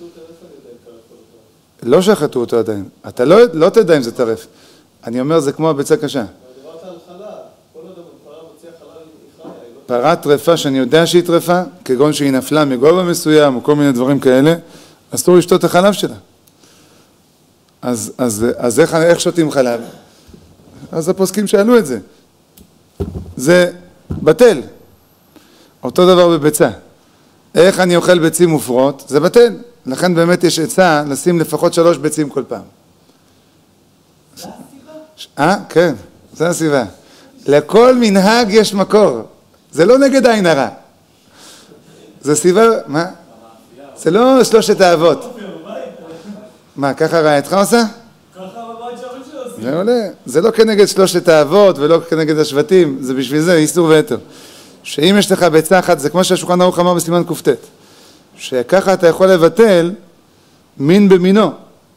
לא שחטו אותו עדיין. אתה לא, לא תדע אם זה טרף. אני אומר, זה כמו הביצה קשה. דיברת על חלה. כל עוד פרה מוציאה חלה היא חיה. פרה טרפה שאני יודע שהיא טרפה, כגון שהיא נפלה מגובה מסוים או כל מיני דברים כאלה, אסור לשתות את החלב שלה. אז, אז, אז איך, איך שותים חלב? אז הפוסקים שאלו את זה. זה בטל. אותו דבר בביצה. איך אני אוכל ביצים מופרות? זה בטל. לכן באמת יש עצה לשים לפחות שלוש ביצים כל פעם. זה הסיבה? אה? כן, זה הסיבה. לכל מנהג יש מקור. זה לא נגד עין הרע. זה סיבה, מה? זה לא שלושת האבות. מה, ככה רעייתך עושה? ככה בבית שהבן שלו עושים. זה עולה. זה לא כנגד שלושת האבות ולא כנגד השבטים, זה בשביל זה איסור ויתר. שאם יש לך ביצה אחת, זה כמו שהשולחן ערוך אמר בסימן קופטט, שככה אתה יכול לבטל מין במינו.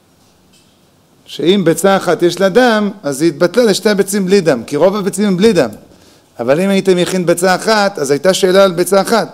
שאם ביצה אחת יש לה דם, אז היא יתבטלה לשתי ביצים בלי דם, כי רוב הביצים הם בלי דם. אבל אם הייתם יכין ביצה אחת, אז הייתה שאלה על ביצה אחת.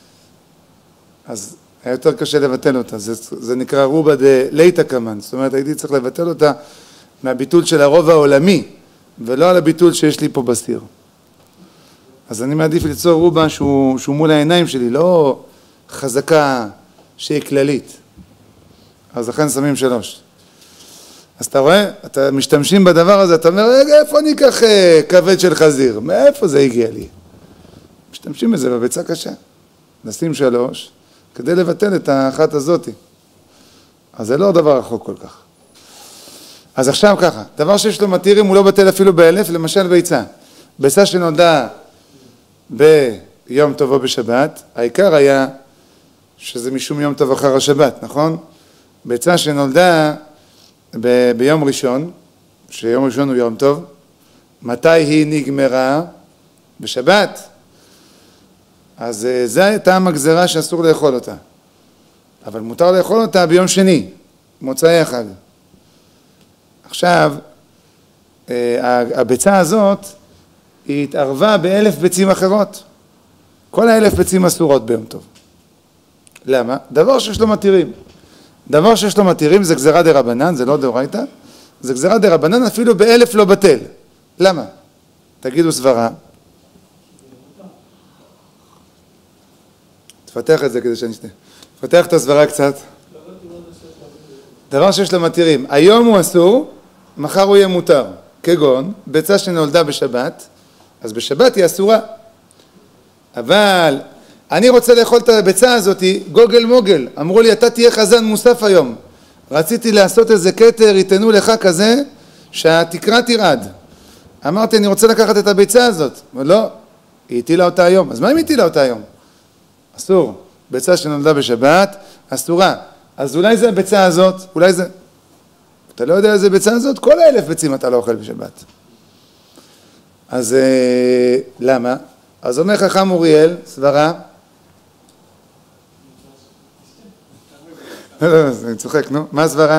אז היה יותר קשה לבטל אותה, זה, זה נקרא רובה דה ליטה כמן, זאת אומרת הייתי צריך לבטל אותה מהביטול של הרוב העולמי, ולא על הביטול שיש לי פה בסיר. אז אני מעדיף ליצור רובה שהוא, שהוא מול העיניים שלי, לא חזקה שהיא כללית. אז לכן שמים שלוש. אז אתה רואה, אתה משתמשים בדבר הזה, אתה אומר, רגע, איפה אני אקח אה, כבד של חזיר? מאיפה זה הגיע לי? משתמשים בזה בביצה קשה. נשים שלוש, כדי לבטל את האחת הזאת. אז זה לא דבר רחוק כל כך. אז עכשיו ככה, דבר שיש לו מתירים הוא לא בטל אפילו באלף, למשל ביצה. ביצה שנולדה ביום טוב או בשבת, העיקר היה שזה משום יום טוב אחר השבת, נכון? ביצה שנולדה ב- ביום ראשון, שיום ראשון הוא יום טוב, מתי היא נגמרה? בשבת. אז זה הייתה המגזרה שאסור לאכול אותה. אבל מותר לאכול אותה ביום שני, מוצאי החג. עכשיו, הביצה הזאת, היא התערבה באלף ביצים אחרות. כל האלף ביצים אסורות ביום טוב. למה? דבר שיש לו מתירים. דבר שיש לו מתירים זה גזירה דרבנן, זה לא דאורייתא, זה גזירה דרבנן אפילו באלף לא בטל. למה? תגידו סברה. תפתח את זה כדי שאני אשתה. תפתח את הסברה קצת. דבר שיש לו מתירים. היום הוא אסור, מחר הוא יהיה מותר. כגון, ביצה שנולדה בשבת, אז בשבת היא אסורה. אבל אני רוצה לאכול את הביצה הזאת, גוגל מוגל. אמרו לי, אתה תהיה חזן מוסף היום. רציתי לעשות איזה קטר, ייתנו לך כזה, שהתקרה תירד. אמרתי, אני רוצה לקחת את הביצה הזאת. אבל לא, היא הטילה אותה היום. אז מה אם הטילה אותה היום? אסור. ביצה שנולדה בשבת, אסורה. אז אולי זה הביצה הזאת, אולי זה... אתה לא יודע איזה ביצה הזאת? כל האלף ביצים אתה לא אוכל בשבת. אז אה, למה? אז אומר חכם אוריאל, סברה. לא, לא, אני צוחק, נו. מה סברה?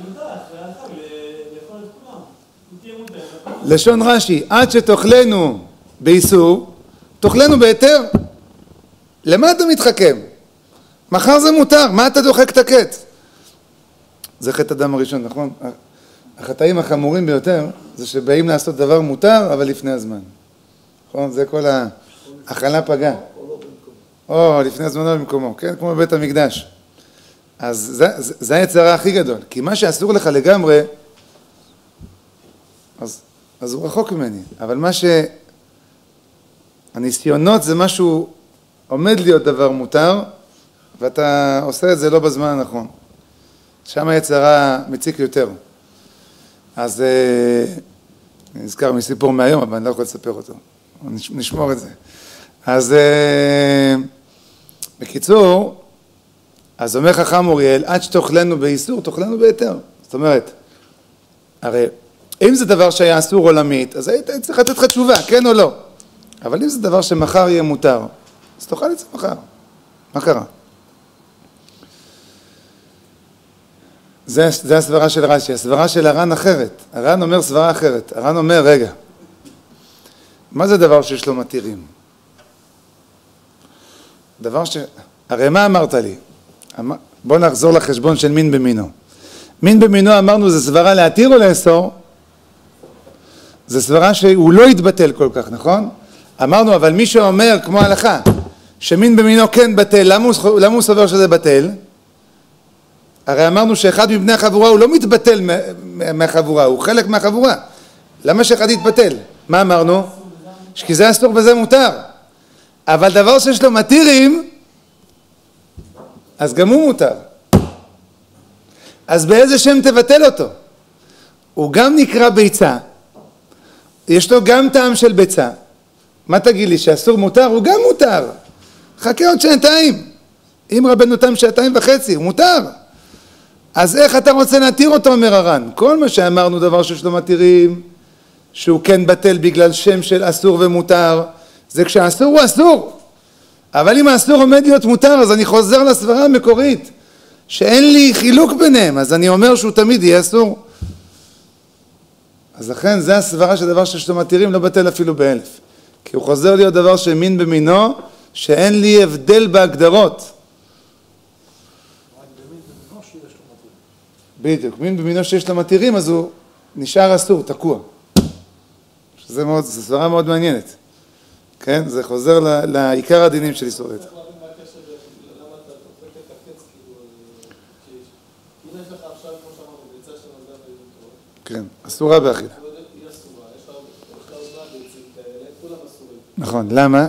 לשון רש"י, עד שתאכלנו באיסור, תאכלנו בהיתר. למה אתה מתחכם? מחר זה מותר, מה אתה דוחק את הקץ? זה חטא אדם הראשון, נכון? החטאים החמורים ביותר זה שבאים לעשות דבר מותר, אבל לפני הזמן. נכון? זה כל ההכלה פגע. או, לפני הזמן לא במקומו, כן? כמו בבית המקדש. אז זה, זה, זה היצרה הכי גדול. כי מה שאסור לך לגמרי, אז, אז הוא רחוק ממני. אבל מה ש... הניסיונות זה משהו עומד להיות דבר מותר, ואתה עושה את זה לא בזמן הנכון. שם היצרה מציק יותר. אז אני נזכר מסיפור מהיום, אבל אני לא יכול לספר אותו. נשמור את זה. אז בקיצור, אז אומר חכם אוריאל, עד שתאכלנו באיסור, תאכלנו בהיתר. זאת אומרת, הרי אם זה דבר שהיה אסור עולמית, אז היית צריך לתת לך תשובה, כן או לא. אבל אם זה דבר שמחר יהיה מותר, אז תאכל את זה מחר. מה קרה? זה, זה הסברה של רש"י, הסברה של הר"ן אחרת. הר"ן אומר סברה אחרת. הר"ן אומר, רגע, מה זה דבר שיש לו מתירים? דבר ש... הרי מה אמרת לי? אמר... בוא נחזור לחשבון של מין במינו. מין במינו אמרנו זה סברה להתיר או לאסור? זה סברה שהוא לא יתבטל כל כך, נכון? אמרנו, אבל מי שאומר כמו הלכה, שמין במינו כן בטל, למה הוא, למה הוא סובר שזה בטל? הרי אמרנו שאחד מבני החבורה הוא לא מתבטל מהחבורה, הוא חלק מהחבורה. למה שאחד יתבטל? מה אמרנו? כי זה אסור וזה מותר. אבל דבר שיש לו מתירים, אז גם הוא מותר. אז באיזה שם תבטל אותו? הוא גם נקרא ביצה, יש לו גם טעם של ביצה. מה תגיד לי, שאסור מותר? הוא גם מותר. חכה עוד שעתיים. אם רבנו תם שעתיים וחצי, הוא מותר. אז איך אתה רוצה להתיר אותו, אומר הר"ן? כל מה שאמרנו דבר שיש לו מתירים, שהוא כן בטל בגלל שם של אסור ומותר, זה כשהאסור הוא אסור. אבל אם האסור עומד להיות מותר, אז אני חוזר לסברה המקורית, שאין לי חילוק ביניהם, אז אני אומר שהוא תמיד יהיה אסור. אז לכן זה הסברה של דבר שאתם מתירים לא בטל אפילו באלף. כי הוא חוזר להיות דבר שמין במינו, שאין לי הבדל בהגדרות. בדיוק, מין במינו שיש לו מתירים, אז הוא נשאר אסור, תקוע. שזה מאוד, זו סברה מאוד מעניינת. כן? זה חוזר ל, לעיקר הדינים של איסור רצח. כן, אסורה באכילה. נכון, למה?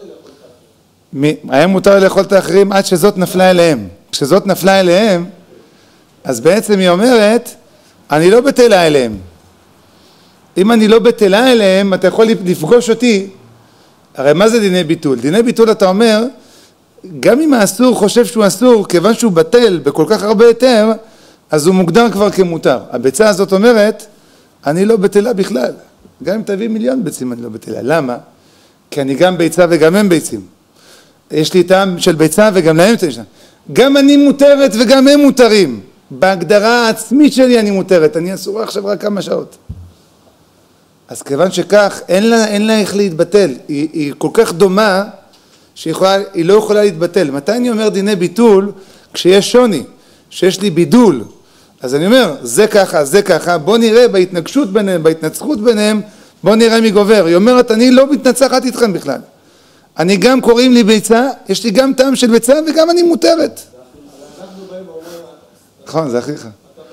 היה מותר לאכול את האחרים עד שזאת נפלה אליהם. כשזאת נפלה אליהם, אז בעצם היא אומרת, אני לא בטלה אליהם. אם אני לא בטלה אליהם, אתה יכול לפגוש אותי. הרי מה זה דיני ביטול? דיני ביטול אתה אומר, גם אם האסור חושב שהוא אסור, כיוון שהוא בטל בכל כך הרבה היתר, אז הוא מוגדר כבר כמותר. הביצה הזאת אומרת, אני לא בטלה בכלל. גם אם תביא מיליון ביצים אני לא בטלה. למה? כי אני גם ביצה וגם הם ביצים. יש לי טעם של ביצה וגם להם תשע. גם אני מותרת וגם הם מותרים. בהגדרה העצמית שלי אני מותרת. אני אסורה עכשיו רק כמה שעות. אז כיוון שכך, אין לה, אין לה איך להתבטל. היא, היא כל כך דומה, שהיא יכולה, היא לא יכולה להתבטל. מתי אני אומר דיני ביטול? כשיש שוני, שיש לי בידול. אז אני אומר, זה ככה, זה ככה, בוא נראה בהתנגשות ביניהם, בהתנצחות ביניהם, בוא נראה מי גובר. היא אומרת, אני לא מתנצחת איתכם בכלל. אני גם קוראים לי ביצה, יש לי גם טעם של ביצה וגם אני מותרת. נכון, זה אחיך.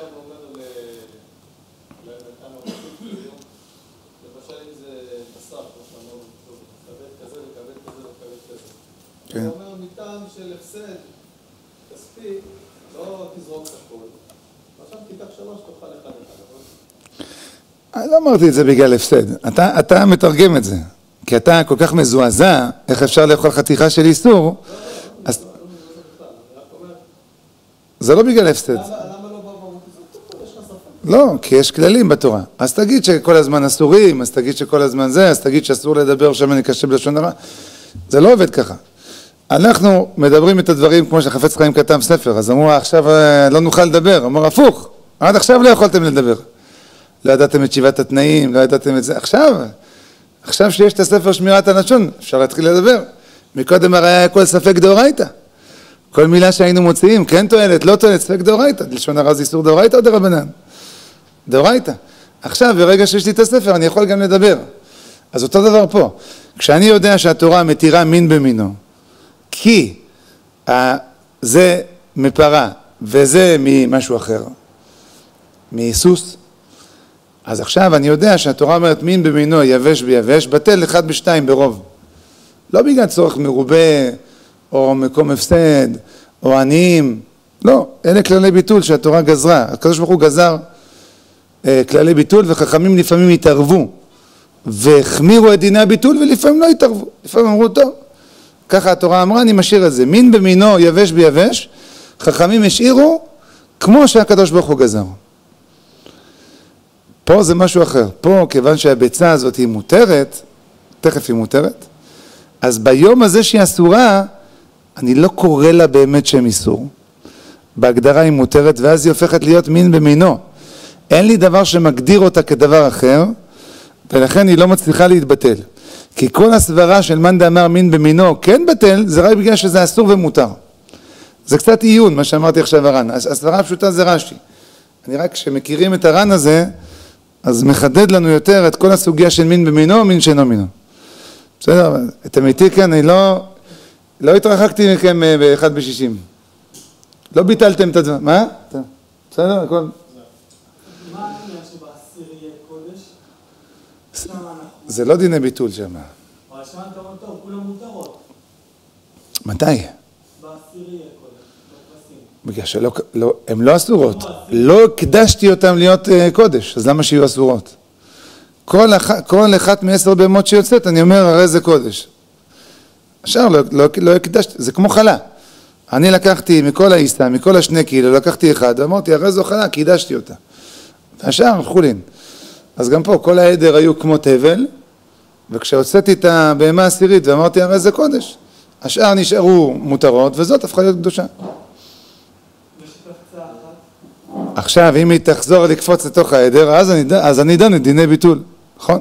הוא אומר, מטעם של הפסד כספי, לא תזרוק את הכל. ועכשיו תיקח שלוש, תוכל אחד אחד. אני לא אמרתי את זה בגלל הפסד. אתה, אתה מתרגם את זה. כי אתה כל כך מזועזע, איך אפשר לאכול חתיכה של איסור, אז... זה לא בגלל הפסד. למה לא בא ואומר, יש לך ספק? לא, כי יש כללים בתורה. אז תגיד שכל הזמן אסורים, אז תגיד שכל הזמן זה, אז תגיד שאסור לדבר שם אני קשה בלשון הרע. זה לא עובד ככה. אנחנו מדברים את הדברים כמו שחפץ חיים כתב ספר, אז אמרו עכשיו לא נוכל לדבר, אמרו הפוך, עד עכשיו לא יכולתם לדבר. לא ידעתם את שבעת התנאים, לא ידעתם את זה, עכשיו, עכשיו שיש את הספר שמירת הלשון, אפשר להתחיל לדבר. מקודם הרי היה כל ספק דאורייתא. כל מילה שהיינו מוציאים, כן תועלת, לא תועלת, ספק דאורייתא. לשון הרע זה איסור דאורייתא או דרבנן? דאורייתא. עכשיו, ברגע שיש לי את הספר, אני יכול גם לדבר. אז אותו דבר פה. כשאני יודע שהתורה מתירה מין במינו, כי זה מפרה וזה ממשהו אחר, מסוס, אז עכשיו אני יודע שהתורה אומרת מין במינו יבש ביבש, בטל אחד בשתיים ברוב. לא בגלל צורך מרובה או מקום הפסד או עניים, לא, אלה כללי ביטול שהתורה גזרה. הקדוש ברוך הוא גזר אה, כללי ביטול וחכמים לפעמים התערבו והחמירו את דיני הביטול ולפעמים לא התערבו, לפעמים אמרו טוב. ככה התורה אמרה, אני משאיר את זה, מין במינו יבש ביבש, חכמים השאירו כמו שהקדוש ברוך הוא גזר. פה זה משהו אחר, פה כיוון שהביצה הזאת היא מותרת, תכף היא מותרת, אז ביום הזה שהיא אסורה, אני לא קורא לה באמת שם איסור, בהגדרה היא מותרת, ואז היא הופכת להיות מין במינו. אין לי דבר שמגדיר אותה כדבר אחר, ולכן היא לא מצליחה להתבטל. כי כל הסברה של מאן דאמר מין במינו כן בטל, זה רק בגלל שזה אסור ומותר. זה קצת עיון, מה שאמרתי עכשיו הר"ן. הסברה הפשוטה זה רש"י. אני רק כשמכירים את הר"ן הזה, אז מחדד לנו יותר את כל הסוגיה של מין במינו, מין שאינו מינו. בסדר, את אמיתי כאן, אני לא, לא התרחקתי מכם באחד בשישים. לא ביטלתם את הדבר. מה? בסדר, הכל. מה העניין שבעשיר יהיה קודש? זה לא דיני ביטול שם. אבל שם אתה אומר טוב, כולם מותרות. מתי? בעשיר יהיה קודש, בכבשים. בגלל שלא, לא, הם לא אסורות. לא הקדשתי אותם להיות uh, קודש, אז למה שיהיו אסורות? כל, אח, כל אחת מעשר בהמות שיוצאת, אני אומר, הרי זה קודש. עכשיו לא, לא, לא הקדשתי, זה כמו חלה. אני לקחתי מכל העיסה, מכל השני קילו, לקחתי אחד, ואמרתי, הרי זו חלה, קידשתי אותה. והשאר, חולין. אז גם פה, כל העדר היו כמו תבל, וכשהוצאתי את הבהמה העשירית ואמרתי הרי זה קודש, השאר נשארו מותרות וזאת הפכה להיות קדושה. עכשיו אם היא תחזור לקפוץ לתוך העדר, אז אני, אז אני דן את דיני ביטול, נכון?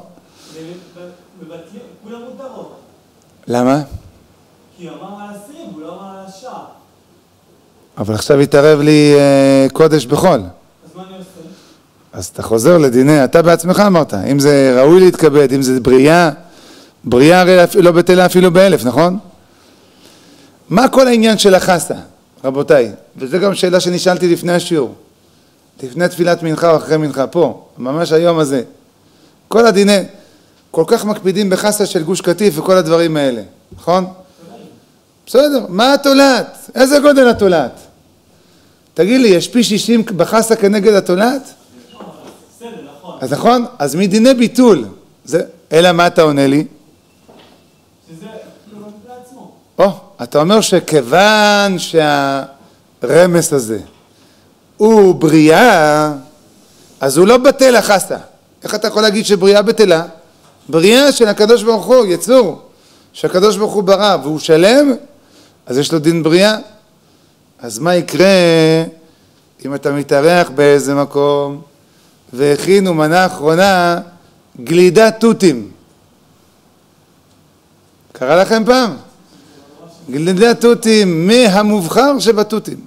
כולם מותרות. למה? כי הוא אמר על עשרים, הוא לא אמר על השאר. אבל עכשיו יתערב לי אה, קודש בחול. אז מה אני עושה? אז אתה חוזר לדיני, אתה בעצמך אמרת, אם זה ראוי להתכבד, אם זה בריאה, בריאה הרי לא בטלה אפילו באלף, נכון? מה כל העניין של החסה, רבותיי? וזו גם שאלה שנשאלתי לפני השיעור, לפני תפילת מנחה או אחרי מנחה, פה, ממש היום הזה. כל הדיני, כל כך מקפידים בחסה של גוש קטיף וכל הדברים האלה, נכון? בסדר, מה התולעת? איזה גודל התולעת? תגיד לי, יש פי שישים בחסה כנגד התולעת? בסדר, נכון. אז נכון? אז מדיני ביטול, זה, אלא מה אתה עונה לי? שזה לא בעצמו. או, אתה אומר שכיוון שהרמס הזה הוא בריאה, אז הוא לא בטל החסה. איך אתה יכול להגיד שבריאה בטלה? בריאה של הקדוש ברוך הוא, יצור, שהקדוש ברוך הוא ברא והוא שלם, אז יש לו דין בריאה. אז מה יקרה אם אתה מתארח באיזה מקום והכינו מנה אחרונה גלידת תותים? קרה לכם פעם? גלידת תותים מהמובחר שבתותים.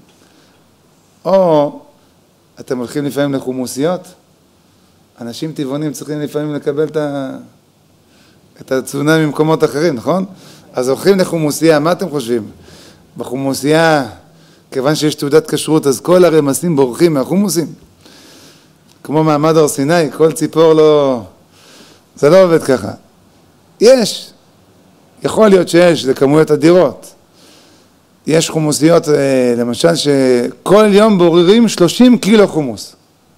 או אתם הולכים לפעמים לחומוסיות? אנשים טבעונים צריכים לפעמים לקבל את, ה... את התזונה ממקומות אחרים, נכון? אז הולכים לחומוסיה, מה אתם חושבים? בחומוסיה, כיוון שיש תעודת כשרות, אז כל הרמסים בורחים מהחומוסים. כמו מעמד הר סיני, כל ציפור לא... זה לא עובד ככה. יש, יכול להיות שיש, זה כמויות אדירות. יש חומוסיות, למשל, שכל יום בוררים שלושים קילו חומוס.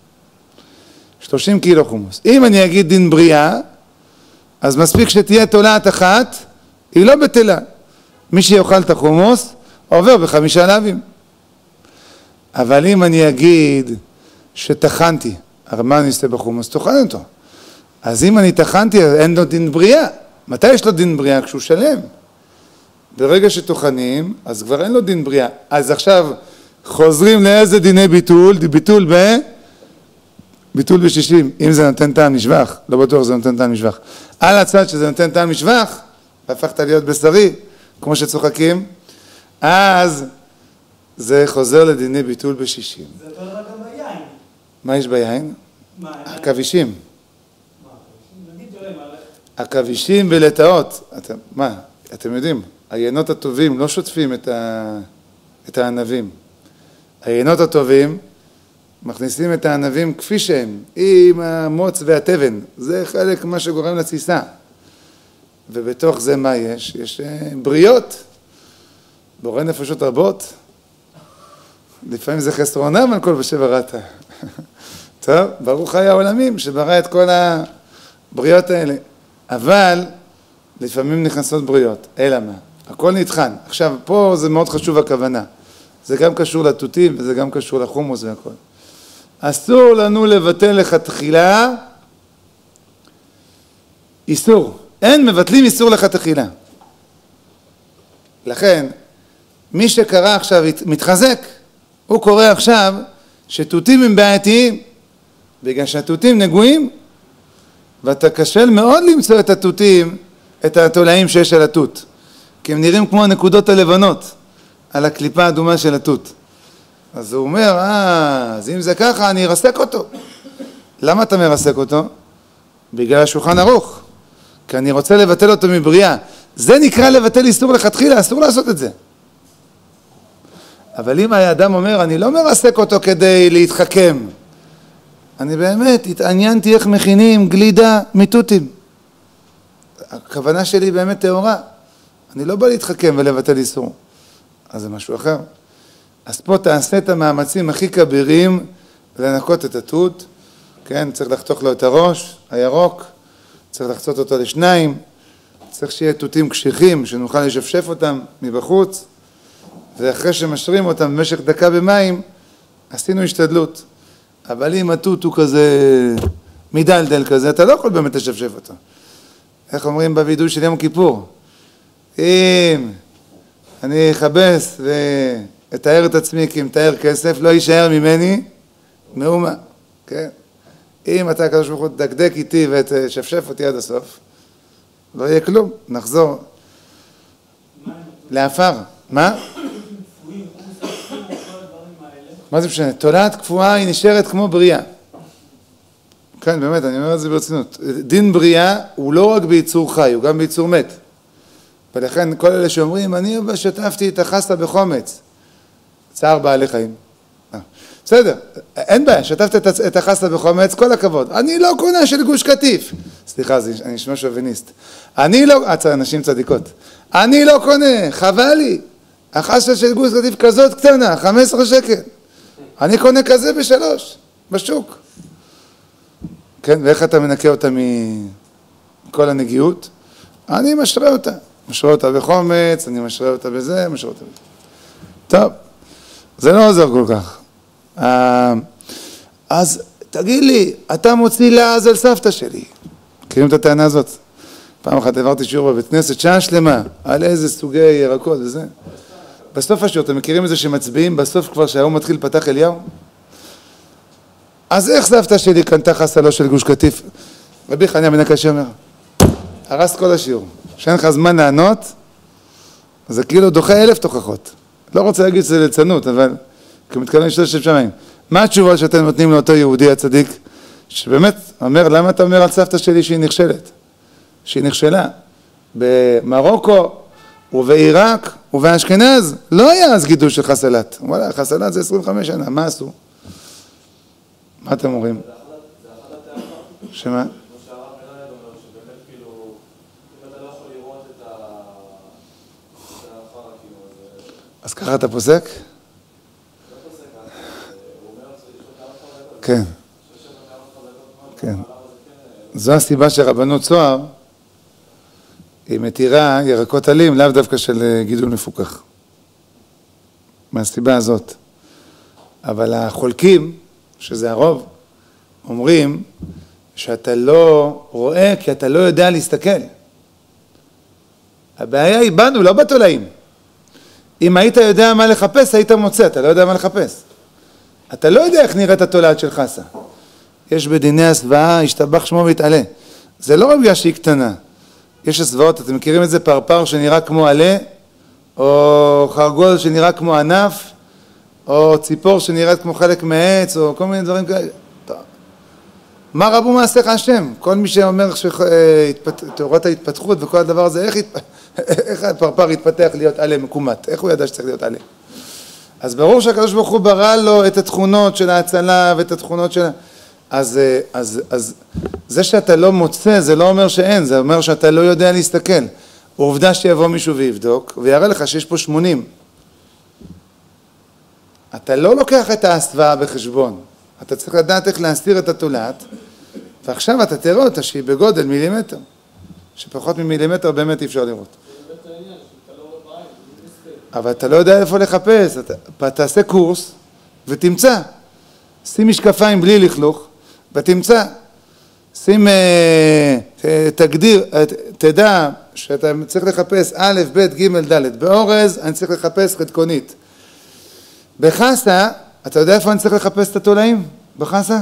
שלושים קילו חומוס. אם אני אגיד דין בריאה, אז מספיק שתהיה תולעת אחת, היא לא בטלה. מי שיאכל את החומוס, עובר בחמישה לאווים. אבל אם אני אגיד שטחנתי, הרי מה אני אעשה בחומוס? תאכל אותו. אז אם אני טחנתי, אין לו דין בריאה. מתי יש לו דין בריאה? כשהוא שלם. ברגע שטוחנים, אז כבר אין לו דין בריאה. אז עכשיו חוזרים לאיזה דיני ביטול? ביטול ב... ביטול בשישים. אם זה נותן טעם נשבח, לא בטוח זה נותן טעם נשבח. על הצד שזה נותן טעם נשבח, והפכת להיות בשרי, כמו שצוחקים, אז זה חוזר לדיני ביטול בשישים. זה אותו דבר גם ביין. מה יש ביין? מה? עכבישים. מה? נגיד דברים על... עכבישים ולטאות. אתם, מה? אתם יודעים, היינות הטובים לא שוטפים את, ה... את הענבים. היינות הטובים מכניסים את הענבים כפי שהם, עם המוץ והטבן. זה חלק מה שגורם לתסיסה. ובתוך זה מה יש? יש בריות. בורא נפשות רבות. לפעמים זה חסרונם על כל בשבר רתא. טוב, ברוך היה העולמים שברא את כל הבריות האלה. אבל לפעמים נכנסות בריות. אלא מה? הכל נטחן. עכשיו, פה זה מאוד חשוב הכוונה. זה גם קשור לתותים וזה גם קשור לחומוס והכל. אסור לנו לבטל לכתחילה איסור. אין מבטלים איסור לכתחילה. לכן, מי שקרא עכשיו מתחזק, הוא קורא עכשיו שתותים הם בעייתיים, בגלל שהתותים נגועים, ואתה קשה מאוד למצוא את התותים, את התולעים שיש על התות, כי הם נראים כמו הנקודות הלבנות, על הקליפה האדומה של התות. אז הוא אומר, אה, אז אם זה ככה, אני ארסק אותו. למה אתה מרסק אותו? בגלל השולחן ערוך. כי אני רוצה לבטל אותו מבריאה. זה נקרא לבטל איסור לכתחילה, אסור לעשות את זה. אבל אם האדם אומר, אני לא מרסק אותו כדי להתחכם. אני באמת התעניינתי איך מכינים גלידה מתותים. הכוונה שלי באמת תאורה. אני לא בא להתחכם ולבטל איסור. אז זה משהו אחר. אז פה תעשה את המאמצים הכי כבירים לנקות את התות. כן, צריך לחתוך לו את הראש, הירוק. צריך לחצות אותו לשניים. צריך שיהיה תותים קשיחים, שנוכל לשפשף אותם מבחוץ. ואחרי שמשרים אותם במשך דקה במים, עשינו השתדלות. אבל אם התות הוא כזה, מדלדל כזה, אתה לא יכול באמת לשפשף אותו. איך אומרים בווידוי של יום כיפור? אם אני אכבס ואתאר את עצמי כי מתאר כסף, לא יישאר ממני מאומה, כן? אם אתה הקדוש ברוך הוא תדקדק איתי ותשפשף אותי עד הסוף, לא יהיה כלום, נחזור לעפר. מה? מה זה משנה? תולעת קפואה היא נשארת כמו בריאה. כן, באמת, אני אומר את זה ברצינות. דין בריאה הוא לא רק ביצור חי, הוא גם ביצור מת. ולכן כל אלה שאומרים, אני שטפתי את החסה בחומץ. צער בעלי חיים. בסדר, אין בעיה, שטפת את החסה בחומץ, כל הכבוד. אני לא קונה של גוש קטיף. סליחה, אני נשמע שוביניסט. אני לא, אנשים צדיקות. אני לא קונה, חבל לי. החסה של גוש קטיף כזאת קטנה, חמישה עשר שקל. אני קונה כזה בשלוש, בשוק. כן, ואיך אתה מנקה אותה מכל הנגיעות? אני משרה אותה. משרה אותה בחומץ, אני משרה אותה בזה, משרה אותה בזה. טוב, זה לא עוזר כל כך. אז תגיד לי, אתה מוציא לעז על סבתא שלי. מכירים את הטענה הזאת? פעם אחת העברתי שיעור בבית כנסת, שעה שלמה, על איזה סוגי ירקות וזה. בסוף השיעור, אתם מכירים את זה שמצביעים בסוף כבר שהיום מתחיל פתח אליהו? אז איך סבתא שלי קנתה חסה לא של גוש קטיף? רבי חניה בן הקשה אומר, הרסת כל השיעור. שאין לך זמן לענות, זה כאילו דוחה אלף תוכחות. לא רוצה להגיד שזה ליצנות, אבל כמתכוון לשתות של שמיים. מה התשובה שאתם נותנים לאותו יהודי הצדיק? שבאמת אומר, למה אתה אומר על סבתא שלי שהיא נכשלת? שהיא נכשלה. במרוקו ובעיראק ובאשכנז לא היה אז גידול של חסלת. וואלה, חסלת זה עשרים וחמש שנה, מה עשו? מה אתם אומרים? שמה? אז ככה אתה פוסק? כן. כן. זו הסיבה שרבנות צוהר היא מתירה ירקות עלים, לאו דווקא של גידול מפוקח. מהסיבה הזאת. אבל החולקים, שזה הרוב, אומרים שאתה לא רואה כי אתה לא יודע להסתכל. הבעיה היא בנו, לא בתולעים. אם היית יודע מה לחפש, היית מוצא, אתה לא יודע מה לחפש. אתה לא יודע איך נראית התולעת של חסה. יש בדיני הסוואה, השתבח שמו והתעלה. זה לא רק בגלל שהיא קטנה. יש הסוואות, אתם מכירים את זה, פרפר שנראה כמו עלה, או חרגול שנראה כמו ענף, או ציפור שנראית כמו חלק מעץ, או כל מיני דברים כאלה. טוב. מה רבו מעשיך השם? כל מי שאומר תורת ההתפתחות וכל הדבר הזה, איך, התפ... איך הפרפר התפתח להיות עלה מקומת? איך הוא ידע שצריך להיות עלה? אז ברור שהקדוש ברוך הוא ברא לו את התכונות של ההצלה ואת התכונות של... אז, אז, אז זה שאתה לא מוצא, זה לא אומר שאין, זה אומר שאתה לא יודע להסתכל. עובדה שיבוא מישהו ויבדוק, ויראה לך שיש פה שמונים. אתה לא לוקח את ההסוואה בחשבון. אתה צריך לדעת איך להסתיר את התולעת, ועכשיו אתה תראה אותה שהיא בגודל מילימטר. שפחות ממילימטר באמת אי אפשר לראות. אבל אתה לא יודע איפה לחפש. אתה תעשה קורס ותמצא. שים משקפיים בלי לכלוך ותמצא. שים, תגדיר, תדע שאתה צריך לחפש א', ב', ג', ד'. באורז אני צריך לחפש חתקונית. בחסה, אתה יודע איפה אני צריך לחפש את התולעים? בחסה?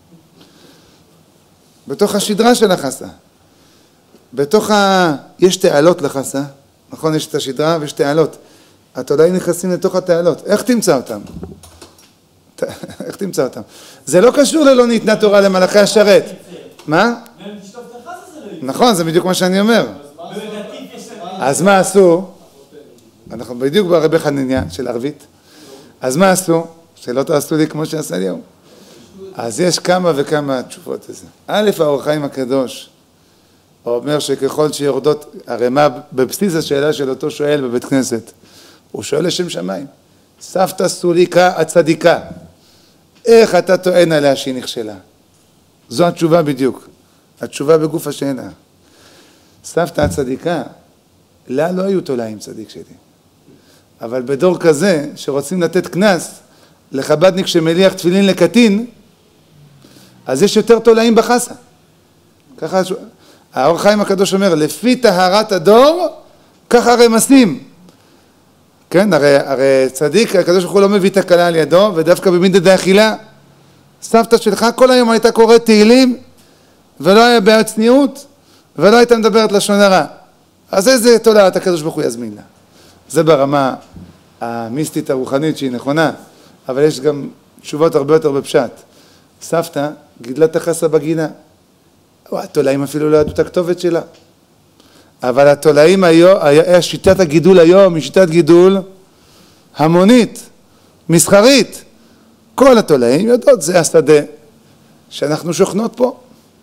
בתוך השדרה של החסה. בתוך ה... יש תעלות לחסה, נכון? יש את השדרה ויש תעלות. התולעים נכנסים לתוך התעלות. איך תמצא אותם? איך תמצא אותם? זה לא קשור ללא ניתנה תורה למלאכי השרת. מה? נכון, זה בדיוק מה שאני אומר. אז מה עשו? אנחנו בדיוק ברבי חנניה של ערבית. אז מה עשו? שלא תעשו לי כמו שעשה לי היום. אז יש כמה וכמה תשובות לזה. א', האור החיים הקדוש אומר שככל שיורדות, הרי מה בבסיס השאלה של אותו שואל בבית כנסת? הוא שואל לשם שמיים. סבתא סוליקה הצדיקה, איך אתה טוען עליה שהיא נכשלה? זו התשובה בדיוק. התשובה בגוף השאלה. סבתא הצדיקה, לה לא היו תולעים צדיק שלי. אבל בדור כזה שרוצים לתת כנס לחבדניק שמליח תפילין לקטין, אז יש יותר תולעים בחסה. ככה, האור חיים הקדוש אומר, לפי טהרת הדור, ככה רמסים. כן, הרי, הרי צדיק, הקדוש ברוך הוא לא מביא תקלה על ידו, ודווקא במידת האכילה, סבתא שלך כל היום הייתה קוראת תהילים, ולא היה בעיה צניעות, ולא הייתה מדברת לשון הרע. אז איזה תולעת הקדוש ברוך הוא יזמין לה. זה ברמה המיסטית הרוחנית שהיא נכונה, אבל יש גם תשובות הרבה יותר בפשט. סבתא גידלה את החסה בגינה. התולעים אפילו לא ידעו את הכתובת שלה. אבל התולעים היום, שיטת הגידול היום היא שיטת גידול המונית, מסחרית. כל התולעים יודעות, זה השדה שאנחנו שוכנות פה.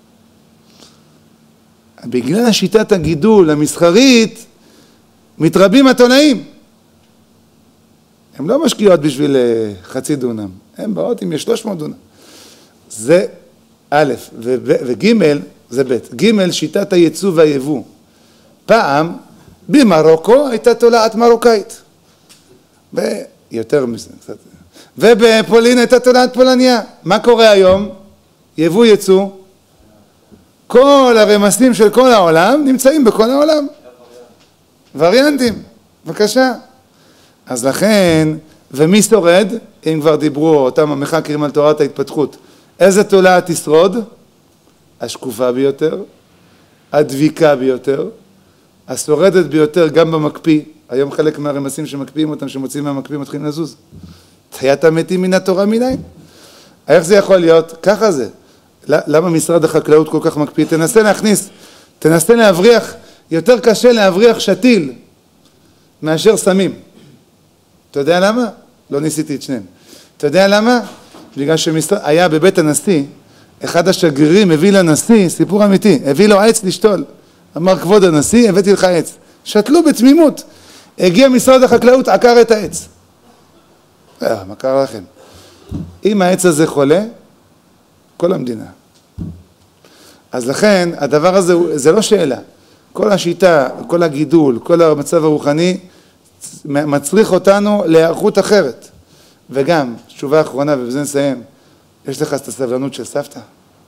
בגלל שיטת הגידול המסחרית, מתרבים התולעים. הם לא משקיעות בשביל חצי דונם, הם באות אם יש שלוש מאות דונם. זה א', וג' זה ב', ג' שיטת הייצוא והייבוא. פעם במרוקו הייתה תולעת מרוקאית, ויותר מזה, ובפולין הייתה תולעת פולניה. מה קורה היום? יבוא ייצוא, כל הרמסים של כל העולם נמצאים בכל העולם. וריאנטים, בבקשה. אז לכן, ומי שורד? אם כבר דיברו אותם המחקרים על תורת ההתפתחות, איזה תולעת תשרוד? השקופה ביותר, הדביקה ביותר, השורדת ביותר גם במקפיא. היום חלק מהרמסים שמקפיאים אותם, שמוצאים מהמקפיא, מתחילים לזוז. תחיית המתים מן התורה מניין. איך זה יכול להיות? ככה זה. למה משרד החקלאות כל כך מקפיא? תנסה להכניס, תנסה להבריח, יותר קשה להבריח שתיל מאשר סמים. אתה יודע למה? לא ניסיתי את שניהם. אתה יודע למה? בגלל שהיה בבית הנשיא, אחד השגרירים הביא לנשיא, סיפור אמיתי, הביא לו עץ לשתול. אמר, כבוד הנשיא, הבאתי לך עץ. שתלו בתמימות. הגיע משרד החקלאות, עקר את העץ. אה, מה קרה לכם? אם העץ הזה חולה, כל המדינה. אז לכן, הדבר הזה, זה לא שאלה. כל השיטה, כל הגידול, כל המצב הרוחני, מצריך אותנו להיערכות אחרת. וגם, תשובה האחרונה, ובזה נסיים, יש לך את הסבלנות של סבתא?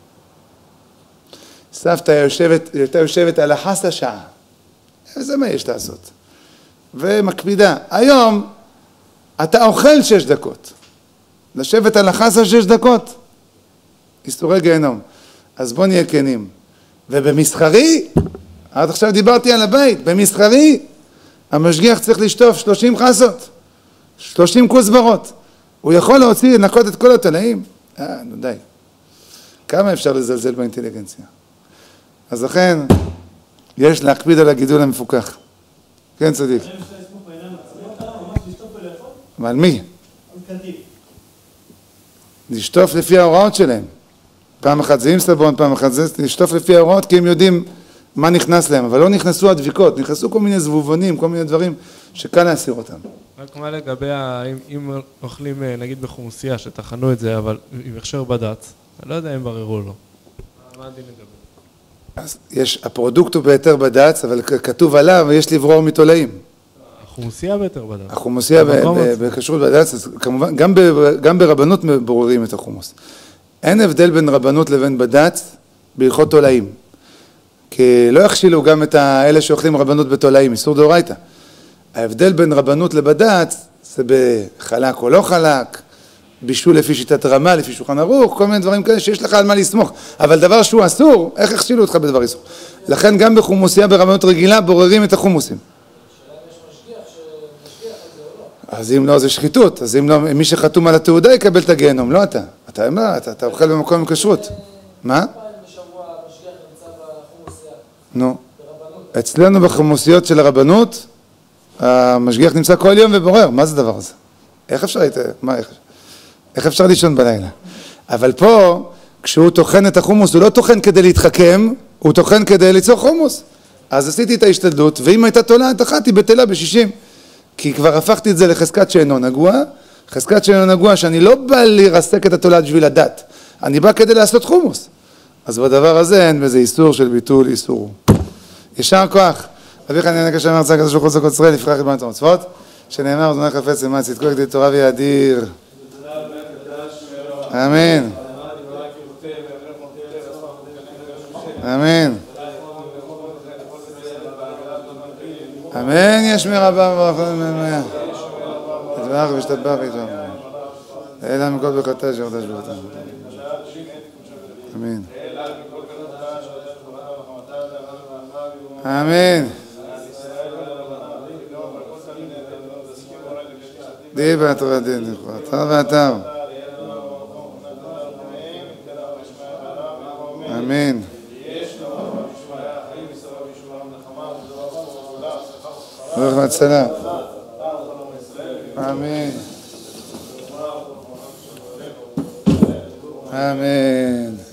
סבתא יושבת, הייתה יושבת על החסה שעה. זה מה יש לעשות. ומקפידה. היום, אתה אוכל שש דקות. לשבת על החסה שש דקות. איסורי גיהנום. אז בוא נהיה כנים. ובמסחרי, עד עכשיו דיברתי על הבית, במסחרי, המשגיח צריך לשטוף שלושים חסות, שלושים כוסברות. הוא יכול להוציא, לנקות את כל התולעים? אה, נו די. כמה אפשר לזלזל באינטליגנציה? אז לכן, יש להקפיד על הגידול המפוקח. כן, צדיק. ועל מי? לשטוף לפי ההוראות שלהם. פעם אחת זה עם סבון, פעם אחת זה לשטוף לפי ההוראות, כי הם יודעים מה נכנס להם, אבל לא נכנסו הדביקות, נכנסו כל מיני זבובונים, כל מיני דברים שקל להסיר אותם. רק מה לגבי, אם אוכלים נגיד בחומוסייה, שטחנו את זה, אבל עם הכשר בד"ץ, אני לא יודע אם בררו או לא. מה הדין לגבי? אז יש, הפרודוקט הוא בהיתר בד"ץ, אבל כתוב עליו, ויש לברור מתולעים. החומוסייה בהיתר בד"ץ. החומוסייה בכשרות בד"ץ, אז כמובן, גם ברבנות מבוררים את החומוס. אין הבדל בין רבנות לבין בד"ץ בהלכות תולעים. כי לא יכשילו גם את האלה שאוכלים רבנות בתולעים, איסור דאורייתא. ההבדל בין רבנות לבד"ץ זה בחלק או לא חלק, בישול לפי שיטת רמה, לפי שולחן ערוך, כל מיני דברים כאלה שיש לך על מה לסמוך. אבל דבר שהוא אסור, איך יכשילו אותך בדבר איסור? לכן גם בחומוסייה ברבנות רגילה בוררים את החומוסים. אז אם לא, זה שחיתות. אז אם לא, מי שחתום על התעודה יקבל את הגיהנום, לא אתה. אתה, אתה, אתה אוכל במקום עם כשרות. מה? נו. אצלנו בחומוסיות של הרבנות, המשגיח נמצא כל יום ובורר. מה זה דבר הזה? איך אפשר, מה, איך, איך אפשר לישון בלילה? אבל פה, כשהוא טוחן את החומוס, הוא לא טוחן כדי להתחכם, הוא טוחן כדי ליצור חומוס. אז עשיתי את ההשתדלות, ואם הייתה תולעת אחת, היא בטלה בשישים. כי כבר הפכתי את זה לחזקת שאינו נגוע, חזקת שאינו נגוע שאני לא בא לרסק את התולעת בשביל הדת, אני בא כדי לעשות חומוס. אז בדבר הזה אין בזה איסור של ביטול איסור. ישר כוח. אביך אני נקש אמר צעק הזה של חוץ לקוד ישראל, לפרח את בנת המצוות, שנאמר, זמנה חפץ למען צדקו כדי תורה ויאדיר. אמן. אמן. ישמר הבא וברכה ממנו. יתברך וישתבח ויתברך. אלא מכל ברכתה שירדה שבותה. אמן. אמן. דיבה תורה דין נכבד. תר ואתר. אמן. ברוך והצלה. אמן. אמן.